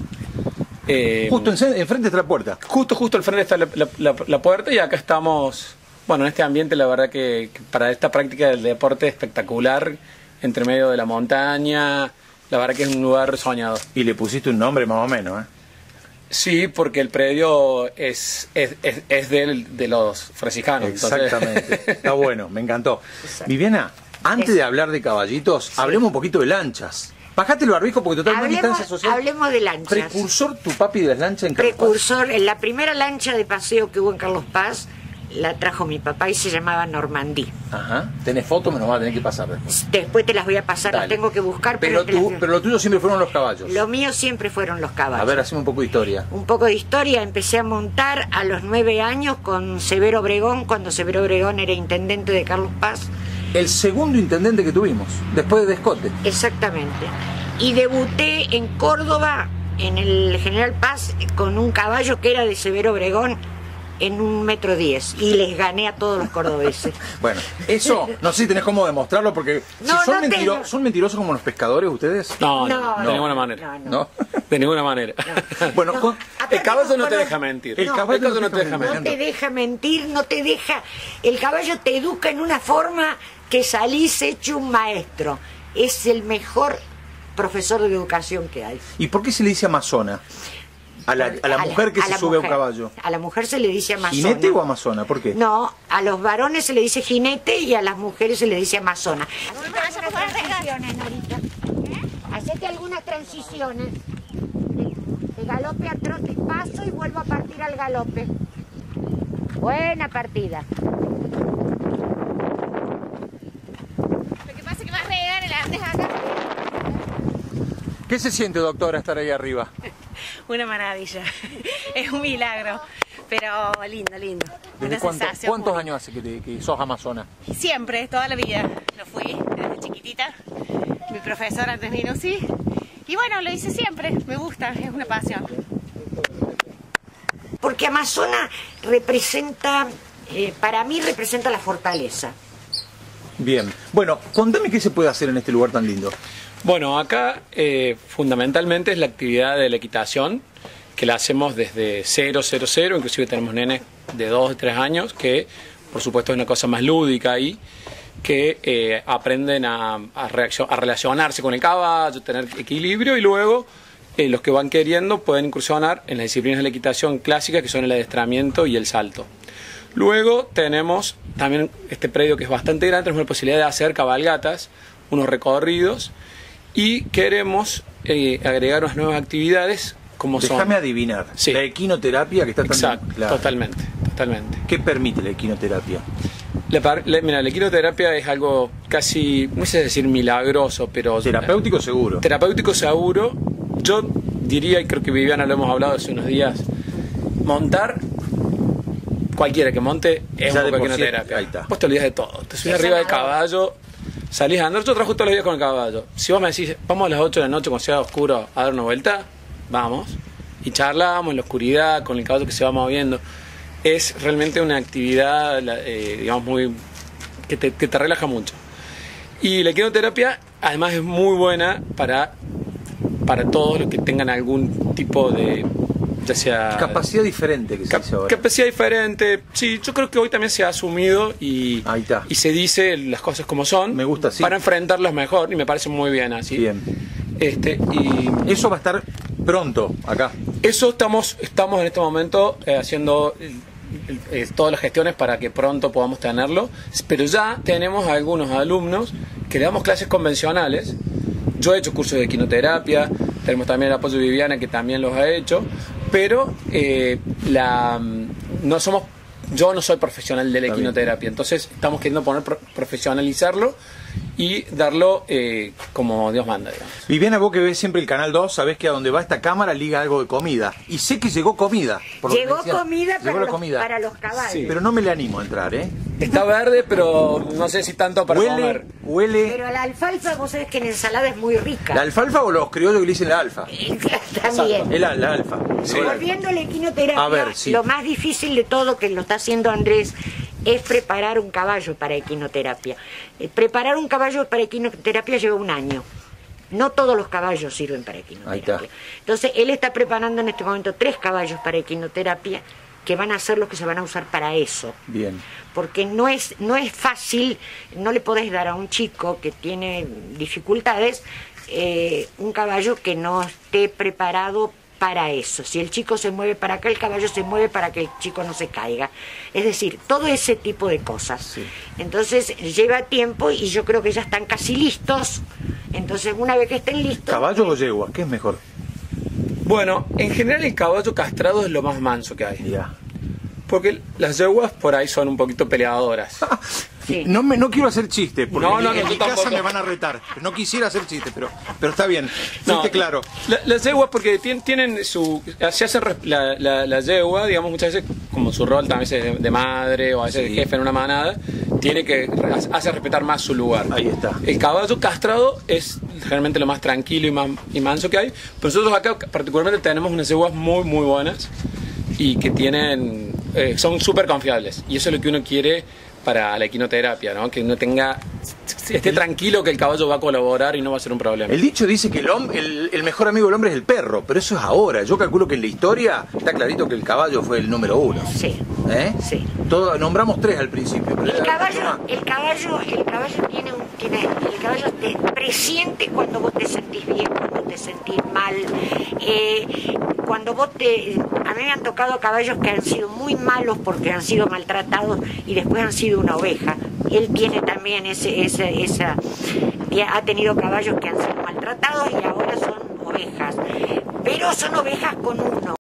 Eh, Justo en- enfrente está la puerta. Justo, justo al frente está la, la- la- la puerta y acá estamos, bueno, en este ambiente la verdad que, que para esta práctica del deporte espectacular, entre medio de la montaña, la verdad que es un lugar soñado. Y le pusiste un nombre más o menos, ¿eh? Sí, porque el predio es, es, es, es del- de los franciscanos. entonces- Exactamente. Está bueno, me encantó. Viviana, antes de hablar de caballitos, hablemos un poquito de lanchas. Bajate el barbijo porque total no hay Hablemos, distancia social. hablemos de lanchas. Precursor tu papi de las lanchas en Carlos Paz. Precursor, en la primera lancha de paseo que hubo en Carlos Paz, la trajo mi papá y se llamaba Normandí. Ajá. ¿Tenés fotos? Me nos va a tener que pasar después. Después te las voy a pasar, las Dale. tengo que buscar. Pero, te las- tú, pero lo tuyo siempre fueron los caballos. Lo mío siempre fueron los caballos. A ver, hacemos un poco de historia. Un poco de historia, empecé a montar a los nueve años con Severo Obregón, cuando Severo Obregón era intendente de Carlos Paz. El segundo intendente que tuvimos, después de Descote. Exactamente. Y debuté en Córdoba, en el General Paz, con un caballo que era de Severo Obregón en un metro diez. Y les gané a todos los cordobeses. Bueno, eso no sé si tenés cómo demostrarlo porque No, si son, no mentiro- tengo. ¿son mentirosos como los pescadores ustedes? No, No, no, de no, ninguna manera. ¿No? De ninguna manera. Bueno, con- el caballo no te deja mentir. El caballo no te deja No mentir. te deja mentir, no te deja... El caballo te educa en una forma que salís hecho un maestro. Es el mejor profesor de educación que hay. ¿Y por qué se le dice amazona? A la, a la mujer que a se la sube a un mujer. caballo. A la mujer se le dice amazona. ¿Jinete o amazona? ¿Por qué? No, a los varones se le dice jinete y a las mujeres se le dice amazona. Hacete algunas transiciones. De, de galope a trote, paso y vuelvo a partir al galope. Buena partida. Lo que pasa es que vas a regar el arnés acá. ¿Qué se siente, doctora, estar ahí arriba? Una maravilla. Es un milagro. Pero lindo, lindo. ¿Desde Una cuánto- sensación. ¿Cuántos muy- años hace que, te- que sos amazona? Siempre, toda la vida. Lo fui desde chiquitita. Mi profesora antes Minuzzi. Y bueno, lo hice siempre. Me gusta, es una pasión. Porque Amazona representa, eh, para mí representa la fortaleza. Bien. Bueno, contame qué se puede hacer en este lugar tan lindo. Bueno, acá eh, fundamentalmente es la actividad de la equitación, que la hacemos desde cero, cero, cero, inclusive tenemos nenes de dos o tres años, que por supuesto es una cosa más lúdica ahí, que eh, aprenden a, a, reaccion- a relacionarse con el caballo, tener equilibrio y luego eh, los que van queriendo pueden incursionar en las disciplinas de la equitación clásica, que son el adiestramiento y el salto. Luego tenemos también este predio que es bastante grande, tenemos la posibilidad de hacer cabalgatas, unos recorridos, y queremos eh, agregar unas nuevas actividades como son... Déjame adivinar. Sí. La equinoterapia que está tan Exacto, claro. totalmente, totalmente. ¿Qué permite la equinoterapia? La, par- la- mira, la equinoterapia es algo casi, no sé decir milagroso, pero... Terapéutico seguro. Terapéutico seguro. Yo diría, y creo que Viviana lo hemos hablado hace unos días, montar, cualquiera que monte es Ya un de poco por sí, equinoterapia. ahí está. Vos te olvidas de todo. Te subís arriba del caballo, salís a andar. Yo trabajo todos los días con el caballo. Si vos me decís, vamos a las ocho de la noche cuando sea oscuro a dar una vuelta, vamos. Y charlamos en la oscuridad con el caballo que se va moviendo. Es realmente una actividad, la- eh, digamos, muy que te, que te relaja mucho. Y la equinoterapia, además, es muy buena para, para todos los que tengan algún tipo de, ya sea... Capacidad diferente que se dice ahora. Capacidad diferente, sí, yo creo que hoy también se ha asumido y, y se dice las cosas como son. Me gusta así. Para enfrentarlas mejor y me parece muy bien así. Bien. Este, y eso va a estar pronto acá. Eso estamos, estamos en este momento eh, haciendo eh, eh, todas las gestiones para que pronto podamos tenerlo, pero ya tenemos algunos alumnos que le damos clases convencionales. Yo he hecho cursos de equinoterapia, tenemos también el apoyo de Viviana que también los ha hecho, pero eh, la, no somos, yo no soy profesional de la Está equinoterapia, bien. Entonces estamos queriendo poner profesionalizarlo y darlo eh, como Dios manda, digamos. Viviana, vos que ves siempre el Canal dos, sabés que a donde va esta cámara liga algo de comida. Y sé que llegó comida. Por llegó decía, comida, llegó para, la los, comida para los caballos. Sí. Pero no me le animo a entrar, ¿eh? Está verde, pero no sé si tanto para huele, comer. Huele... Pero la alfalfa, vos sabés que en ensalada es muy rica. ¿La alfalfa o los criollos que le dicen la alfa? También. Es la, la alfa. Sí. Volviendo a la equinoterapia, a ver, sí. lo más difícil de todo que lo está haciendo Andrés es preparar un caballo para equinoterapia. Eh, preparar un caballo para equinoterapia lleva un año. No todos los caballos sirven para equinoterapia. Ahí está. Entonces, él está preparando en este momento tres caballos para equinoterapia que van a ser los que se van a usar para eso. Bien. Porque no es, no es fácil, no le podés dar a un chico que tiene dificultades eh, un caballo que no esté preparado para eso. Si el chico se mueve para acá, el caballo se mueve para que el chico no se caiga. Es decir, todo ese tipo de cosas. Sí. Entonces lleva tiempo y yo creo que ya están casi listos. Entonces una vez que estén listos... ¿Caballo o yegua? ¿Qué es mejor? Bueno, en general el caballo castrado es lo más manso que hay. Ya. Porque las yeguas por ahí son un poquito peleadoras. Sí. No, me, no quiero hacer chistes, porque no, no, en, en no, mi tampoco. casa me van a retar. No quisiera hacer chistes, pero, pero está bien. No, Fuiste claro. La, las yeguas, porque tienen, tienen su... Se hace la, la, la yegua, digamos, muchas veces, como su rol también es de, de madre o a veces sí. de jefe en una manada, tiene que hace respetar más su lugar. Ahí está. El caballo castrado es generalmente lo más tranquilo y, más, y manso que hay. Pero nosotros acá particularmente tenemos unas yeguas muy, muy buenas y que tienen... Eh, son súper confiables. Y eso es lo que uno quiere para la equinoterapia, ¿no? Que uno tenga, esté tranquilo que el caballo va a colaborar y no va a ser un problema. El dicho dice que el, hombre, el, el mejor amigo del hombre es el perro, pero eso es ahora. Yo calculo que en la historia está clarito que el caballo fue el número uno. Sí. ¿Eh? Sí. Todo, nombramos tres al principio. Pero el caballo, el caballo, el caballo tiene un, tiene, el caballo te presiente cuando vos te sentís bien, cuando te sentís mal. Eh, cuando vos te, a mí me han tocado caballos que han sido muy malos porque han sido maltratados y después han sido una oveja. Él tiene también ese, ese, esa, ha tenido caballos que han sido maltratados y ahora son ovejas, pero son ovejas con uno,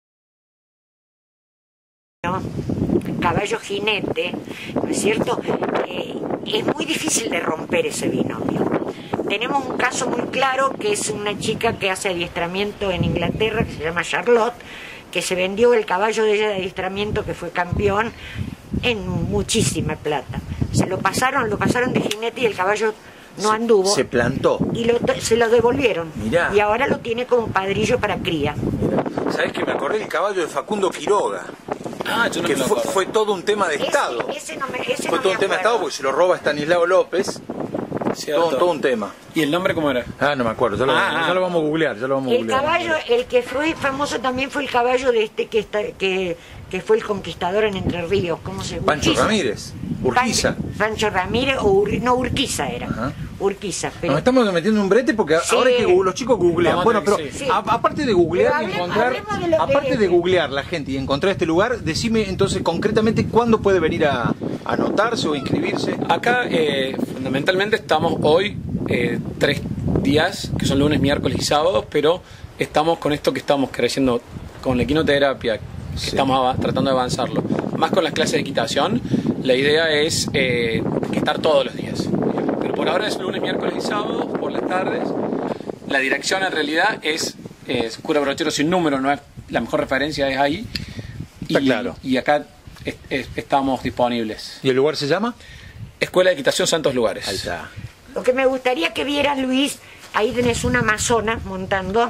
¿no? Caballo jinete, ¿no es cierto? Eh, es muy difícil de romper ese binomio. Tenemos un caso muy claro que es una chica que hace adiestramiento en Inglaterra, que se llama Charlotte, que se vendió el caballo de ella de adiestramiento, que fue campeón, en muchísima plata. Se lo pasaron, lo pasaron de jinete y el caballo no se, anduvo. Se plantó. Y lo, se lo devolvieron. Mirá. Y ahora lo tiene como padrillo para cría. Mirá. ¿Sabés que me acordé del caballo de Facundo Quiroga? Ah, yo no que me lo fue, acuerdo. fue todo un tema de ese, Estado. Ese no me, ese fue no todo me un tema de acuerdo. Estado porque se lo roba Estanislao López. Todo, todo un tema. ¿Y el nombre cómo era? Ah, no me acuerdo, ya lo, ah, ya lo vamos a googlear, ya lo vamos a El googlear. caballo, el que fue famoso también fue el caballo de este que está, que, que fue el conquistador en Entre Ríos, ¿cómo se llama? Pancho Ramírez, Urquiza. Pancho, Pancho Ramírez o Ur, no Urquiza era. Ajá. Urquiza, pero... Nos estamos metiendo en un brete porque sí. ahora es que los chicos googlean. Bueno, pero sí. a, aparte de googlear y hablemos, encontrar, de lo aparte de... de googlear la gente y encontrar este lugar, decime entonces concretamente cuándo puede venir a, a anotarse o inscribirse. Acá eh, fundamentalmente estamos hoy eh, tres días, que son lunes, miércoles y sábados, pero estamos con esto que estamos creciendo con la equinoterapia, que sí. estamos tratando de avanzarlo. Más con las clases de equitación, la idea es eh, estar todos los días. Pero por ahora es lunes, miércoles y sábados, por las tardes. La dirección en realidad es, es Cura Brochero sin número, no es la mejor referencia, es ahí. Está y, claro. Y acá es, es, estamos disponibles. ¿Y el lugar se llama? Escuela de Equitación Santos Lugares. Ahí está. Lo que me gustaría que vieras, Luis, ahí tenés una amazona montando,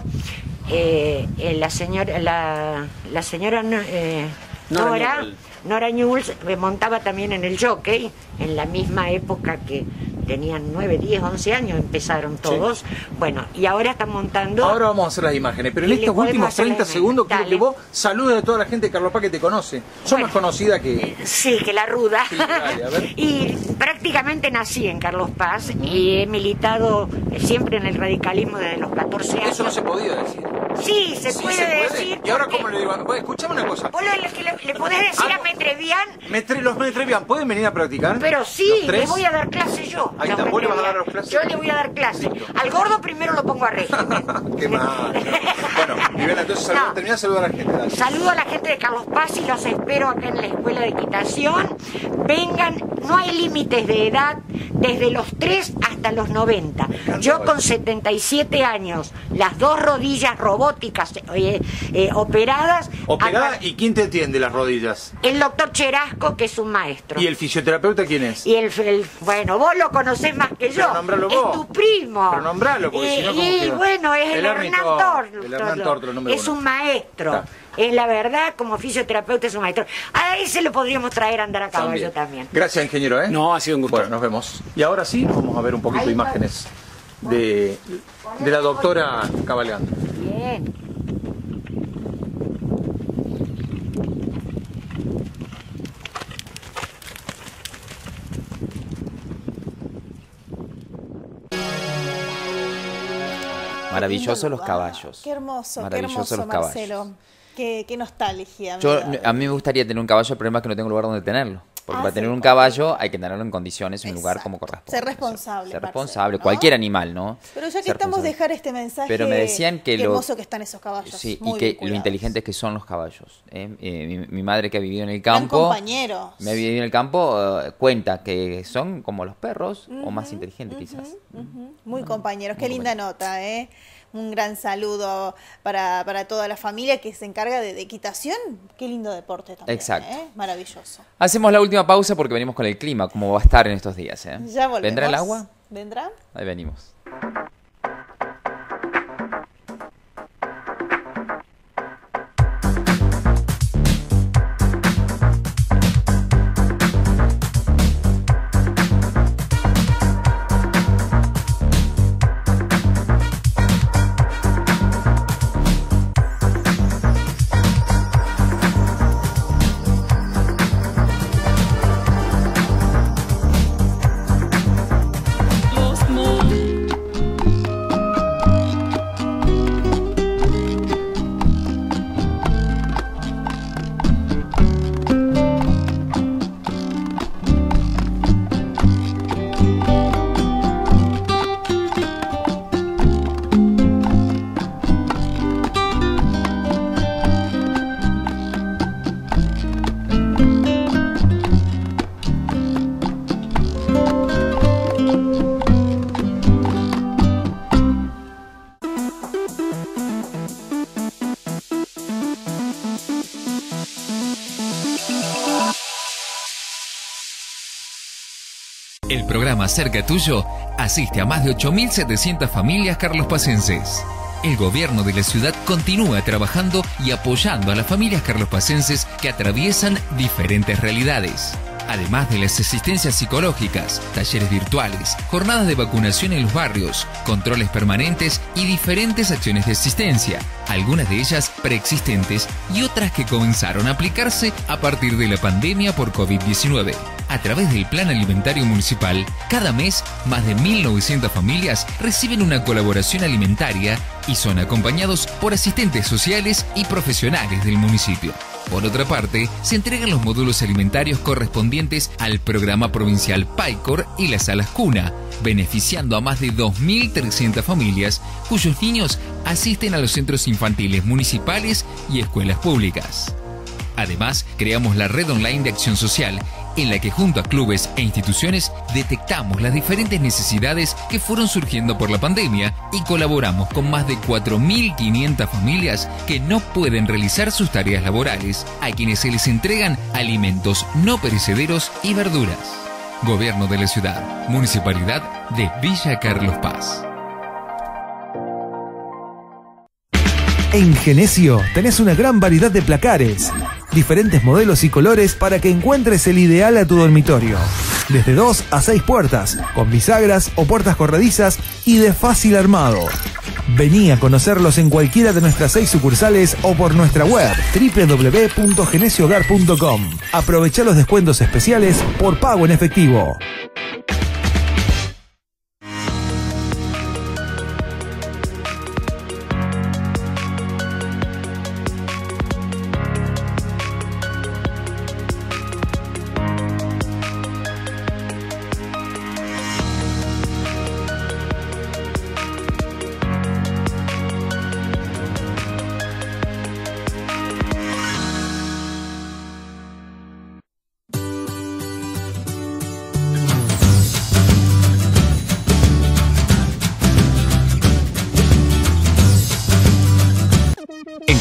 eh, eh, la señora, la, la señora eh, Nora, Nora, Nora Newells montaba también en el jockey, en la misma época que tenían nueve, diez, once años, empezaron todos. Sí. Bueno, y ahora están montando... Ahora vamos a hacer las imágenes, pero en estos últimos treinta segundos quiero que vos saludes a toda la gente de Carlos Paz que te conoce. Sos bueno, más conocida que... Sí, que la ruda. Sí, dale, a ver. Y prácticamente nací en Carlos Paz y he militado siempre en el radicalismo desde los catorce años. Eso no se podía decir. Sí, se Sí, puede se puede. decir. Y ahora, porque- ¿cómo le digo? Bueno, escuchame una cosa. Vos le, le- le podés decir a Metrevian, Metre- los Metrevian, ¿pueden venir a practicar? pero sí, ¿Los tres? le voy a dar clase yo. Ahí los está, vos le vas a Metrevian. dar clases. Yo le voy a dar clase. Al gordo primero lo pongo a régimen. Qué mal. Bueno, Viviana, entonces saluda, termina de saludar a la gente. Dale. Saludo a la gente de Carlos Paz y los espero acá en la Escuela de Equitación. Vengan, no hay límites de edad, desde los tres hasta los noventa. Yo con setenta y siete años, las dos rodillas robóticas eh, eh, operadas. Operada, acá- ¿y quién te atiende las rodillas? el doctor Cherasco, que es un maestro. ¿Y el fisioterapeuta quién es? Y el, el- bueno, vos lo conocés más que yo. Pero nombralo vos. Es tu primo. Pero nombralo, porque y, si no, ¿cómo y queda? bueno, es el, El Hernán Hernán Tor- Tortolo. el Hernán Tortolo, no me lo Es un conozco. maestro. Está. Es la verdad, como fisioterapeuta es un maestro. A ese lo podríamos traer a andar a caballo también. Gracias, ingeniero, ¿eh? No, ha sido un gusto. Bueno, nos vemos. Y ahora sí, vamos a ver un poquito de imágenes de, de la doctora cabalgando. Bien. Maravillosos los caballos. Qué hermoso, qué Maravillosos hermoso, los caballos. Marcelo. Qué, qué nostalgia. Yo, me da. a mí me gustaría tener un caballo, el problema es que no tengo lugar donde tenerlo. Porque Ah, para sí, tener un porque- caballo hay que tenerlo en condiciones, en un lugar como corresponde. Ser responsable. Ser Marcelo, responsable, ¿no? cualquier animal, ¿no? Pero ya que Ser estamos, responsable. dejar este mensaje. Pero me decían que qué lo- hermoso que están esos caballos. Sí, muy y que bien lo cuidados. inteligentes que son los caballos. ¿eh? Eh, mi, mi madre que ha vivido en el Gran campo, compañeros. me ha vivido en el campo, eh, cuenta que son como los perros o más Ujú, inteligentes quizás. Ujú, Muy compañeros, qué linda nota, ¿eh? Un gran saludo para, para toda la familia que se encarga de, de equitación. Qué lindo deporte también. Exacto. ¿eh? Maravilloso. Hacemos la última pausa porque venimos con el clima, como va a estar en estos días. ¿eh? Ya volvemos. ¿Vendrá el agua? ¿Vendrá? Ahí venimos. El programa Cerca Tuyo asiste a más de ocho mil setecientas familias carlospacenses. El gobierno de la ciudad continúa trabajando y apoyando a las familias carlospacenses que atraviesan diferentes realidades. Además de las asistencias psicológicas, talleres virtuales, jornadas de vacunación en los barrios, controles permanentes y diferentes acciones de asistencia, algunas de ellas preexistentes y otras que comenzaron a aplicarse a partir de la pandemia por COVID diecinueve. A través del Plan Alimentario Municipal, cada mes más de mil novecientas familias reciben una colaboración alimentaria y son acompañados por asistentes sociales y profesionales del municipio. Por otra parte, se entregan los módulos alimentarios correspondientes al programa provincial PAICOR y las salas cuna, beneficiando a más de dos mil trescientas familias cuyos niños asisten a los centros infantiles municipales y escuelas públicas. Además, creamos la red online de acción social, en la que junto a clubes e instituciones detectamos las diferentes necesidades que fueron surgiendo por la pandemia y colaboramos con más de cuatro mil quinientas familias que no pueden realizar sus tareas laborales, a quienes se les entregan alimentos no perecederos y verduras. Gobierno de la Ciudad, Municipalidad de Villa Carlos Paz. En Genesio tenés una gran variedad de placares, diferentes modelos y colores para que encuentres el ideal a tu dormitorio. Desde dos a seis puertas, con bisagras o puertas corredizas y de fácil armado. Vení a conocerlos en cualquiera de nuestras seis sucursales o por nuestra web doble u doble u doble u punto genesio hogar punto com. Aprovecha los descuentos especiales por pago en efectivo.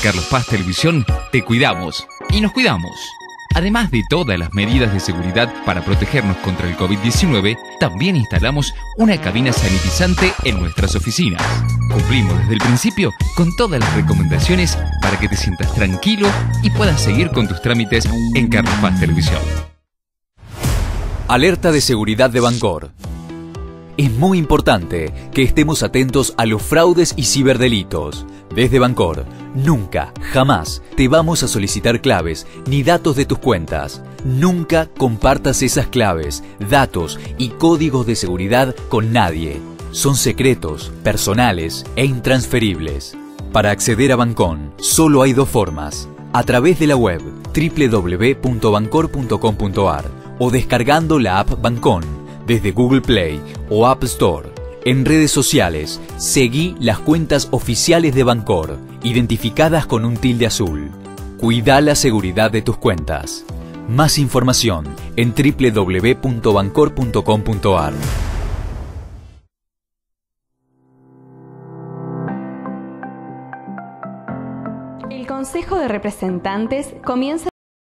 Carlos Paz Televisión te cuidamos y nos cuidamos. Además de todas las medidas de seguridad para protegernos contra el COVID diecinueve, también instalamos una cabina sanitizante en nuestras oficinas. Cumplimos desde el principio con todas las recomendaciones para que te sientas tranquilo y puedas seguir con tus trámites en Carlos Paz Televisión. Alerta de seguridad de Bancor. Es muy importante que estemos atentos a los fraudes y ciberdelitos. Desde Bancor, nunca, jamás te vamos a solicitar claves ni datos de tus cuentas. Nunca compartas esas claves, datos y códigos de seguridad con nadie. Son secretos, personales e intransferibles. Para acceder a Bancon, solo hay dos formas. A través de la web doble u doble u doble u punto bancor punto com punto a r o descargando la app Bancon desde Google Play o App Store. En redes sociales, seguí las cuentas oficiales de Bancor, identificadas con un tilde azul. Cuida la seguridad de tus cuentas. Más información en doble u doble u doble u punto bancor punto com punto a r. El Consejo de Representantes comienza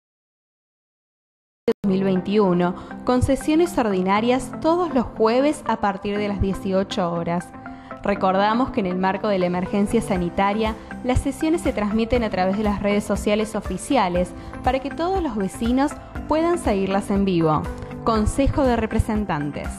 dos mil veintiuno con sesiones ordinarias todos los jueves a partir de las dieciocho horas. Recordamos que en el marco de la emergencia sanitaria, las sesiones se transmiten a través de las redes sociales oficiales para que todos los vecinos puedan seguirlas en vivo. Consejo de Representantes.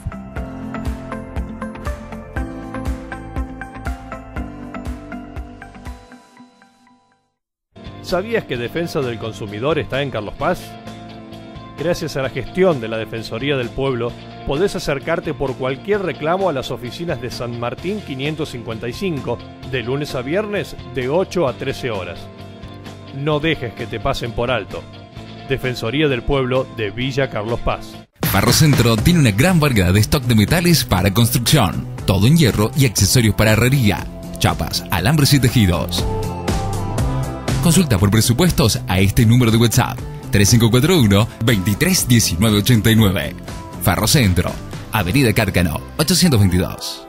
¿Sabías que Defensa del Consumidor está en Carlos Paz? Gracias a la gestión de la Defensoría del Pueblo, podés acercarte por cualquier reclamo a las oficinas de San Martín quinientos cincuenta y cinco, de lunes a viernes, de ocho a trece horas. No dejes que te pasen por alto. Defensoría del Pueblo de Villa Carlos Paz. Ferrocentro tiene una gran variedad de stock de metales para construcción, todo en hierro y accesorios para herrería, chapas, alambres y tejidos. Consulta por presupuestos a este número de WhatsApp tres cinco cuatro uno, veintitrés diecinueve ochenta y nueve. Ferrocentro, Avenida Cárcano, ochocientos veintidós.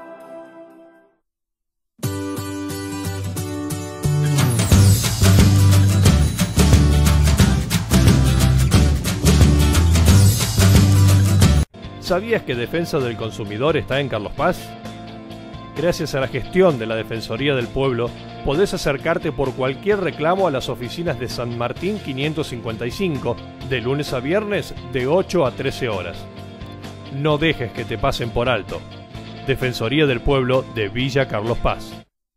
¿Sabías que Defensa del Consumidor está en Carlos Paz? Gracias a la gestión de la Defensoría del Pueblo, podés acercarte por cualquier reclamo a las oficinas de San Martín quinientos cincuenta y cinco, de lunes a viernes, de ocho a trece horas. No dejes que te pasen por alto. Defensoría del Pueblo de Villa Carlos Paz.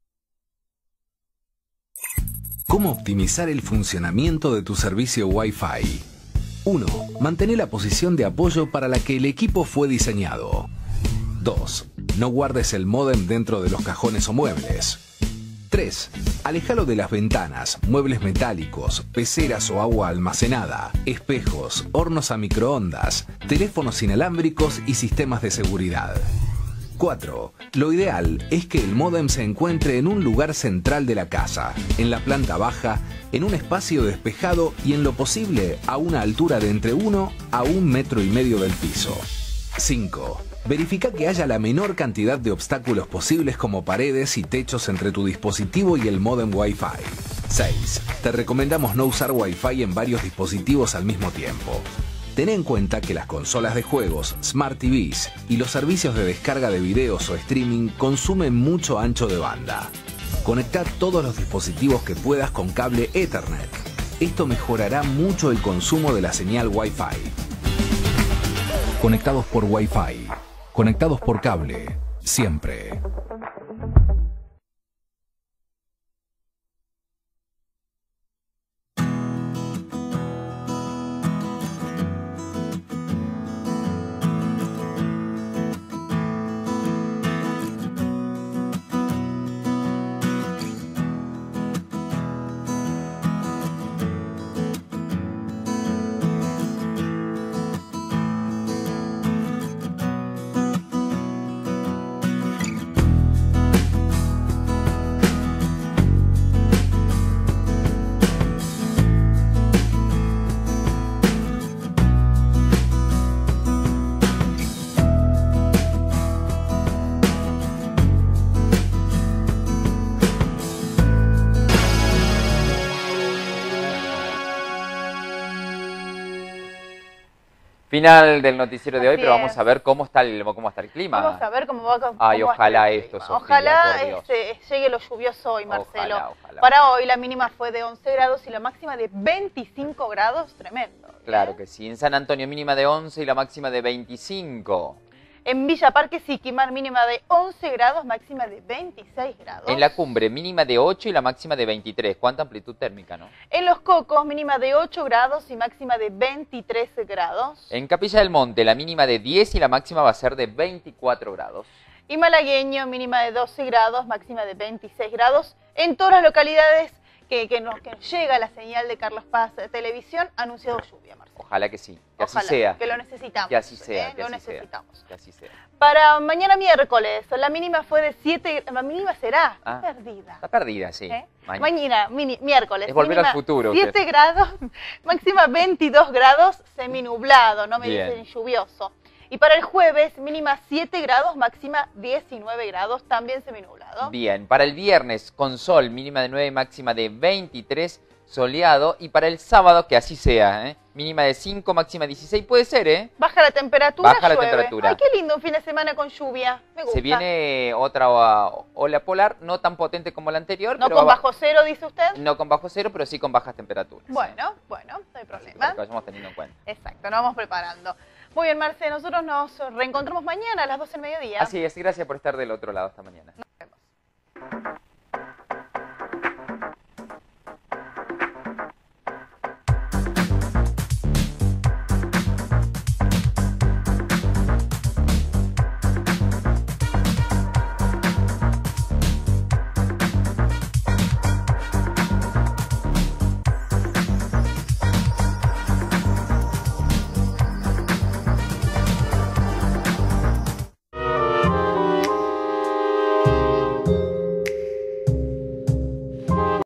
¿Cómo optimizar el funcionamiento de tu servicio Wi-Fi? uno. Mantén la posición de apoyo para la que el equipo fue diseñado. dos. No guardes el módem dentro de los cajones o muebles. tres. Aléjalo de las ventanas, muebles metálicos, peceras o agua almacenada, espejos, hornos a microondas, teléfonos inalámbricos y sistemas de seguridad. cuatro. Lo ideal es que el módem se encuentre en un lugar central de la casa, en la planta baja, en un espacio despejado y en lo posible a una altura de entre uno a un metro y medio del piso. cinco. Verifica que haya la menor cantidad de obstáculos posibles como paredes y techos entre tu dispositivo y el módem Wi-Fi. seis. Te recomendamos no usar Wi-Fi en varios dispositivos al mismo tiempo. Ten en cuenta que las consolas de juegos, Smart T Vs y los servicios de descarga de videos o streaming consumen mucho ancho de banda. Conecta todos los dispositivos que puedas con cable Ethernet. Esto mejorará mucho el consumo de la señal Wi-Fi. Conectados por Wi-Fi. Conectados por cable. Siempre. Final del noticiero de hoy, Así pero vamos es. a ver cómo está el, cómo está el clima. Vamos a ver cómo va cómo Ay, va a ojalá estar el esto, clima. Sofía, Ojalá por Dios. este, llegue lo lluvioso hoy, Marcelo. Ojalá, ojalá. Para hoy la mínima fue de once grados y la máxima de veinticinco grados, tremendo. Claro que sí. En San Antonio mínima de once y la máxima de veinticinco. En Villa Parque Siquimar mínima de once grados, máxima de veintiséis grados. En la cumbre mínima de ocho y la máxima de veintitrés. ¿Cuánta amplitud térmica, no? En Los Cocos mínima de ocho grados y máxima de veintitrés grados. En Capilla del Monte la mínima de diez y la máxima va a ser de veinticuatro grados. Y Malagueño mínima de doce grados, máxima de veintiséis grados. En todas las localidades que, que, nos, que nos llega la señal de Carlos Paz Televisión, ha anunciado lluvia, Marcelo. Ojalá que sí, que Ojalá, así sea. que lo necesitamos. Que así sea, ¿eh? que Lo así necesitamos. sea. Que así sea. Para mañana miércoles, la mínima fue de siete, la mínima será Ah, perdida. Está perdida, sí. ¿Eh? Mañana. Mañana, mini- miércoles. Es volver mínima al futuro, siete ¿qué? grados, máxima veintidós grados, seminublado, no me Bien. dicen lluvioso. Y para el jueves, mínima siete grados, máxima diecinueve grados, también seminublado. Bien, para el viernes con sol, mínima de nueve, máxima de veintitrés, soleado. Y para el sábado, que así sea, ¿eh? Mínima de cinco, máxima dieciséis, puede ser, ¿eh? Baja la temperatura, Baja la llueve. temperatura. Ay, qué lindo un fin de semana con lluvia. Me gusta. Se viene otra o- ola polar, no tan potente como la anterior. No pero con va- bajo cero, dice usted. No con bajo cero, pero sí con bajas temperaturas. Bueno, bueno, no hay Para problema. que vayamos teniendo en cuenta. Exacto, nos vamos preparando. Muy bien, Marce, nosotros nos reencontramos mañana a las doce del mediodía. Así es, gracias por estar del otro lado esta mañana.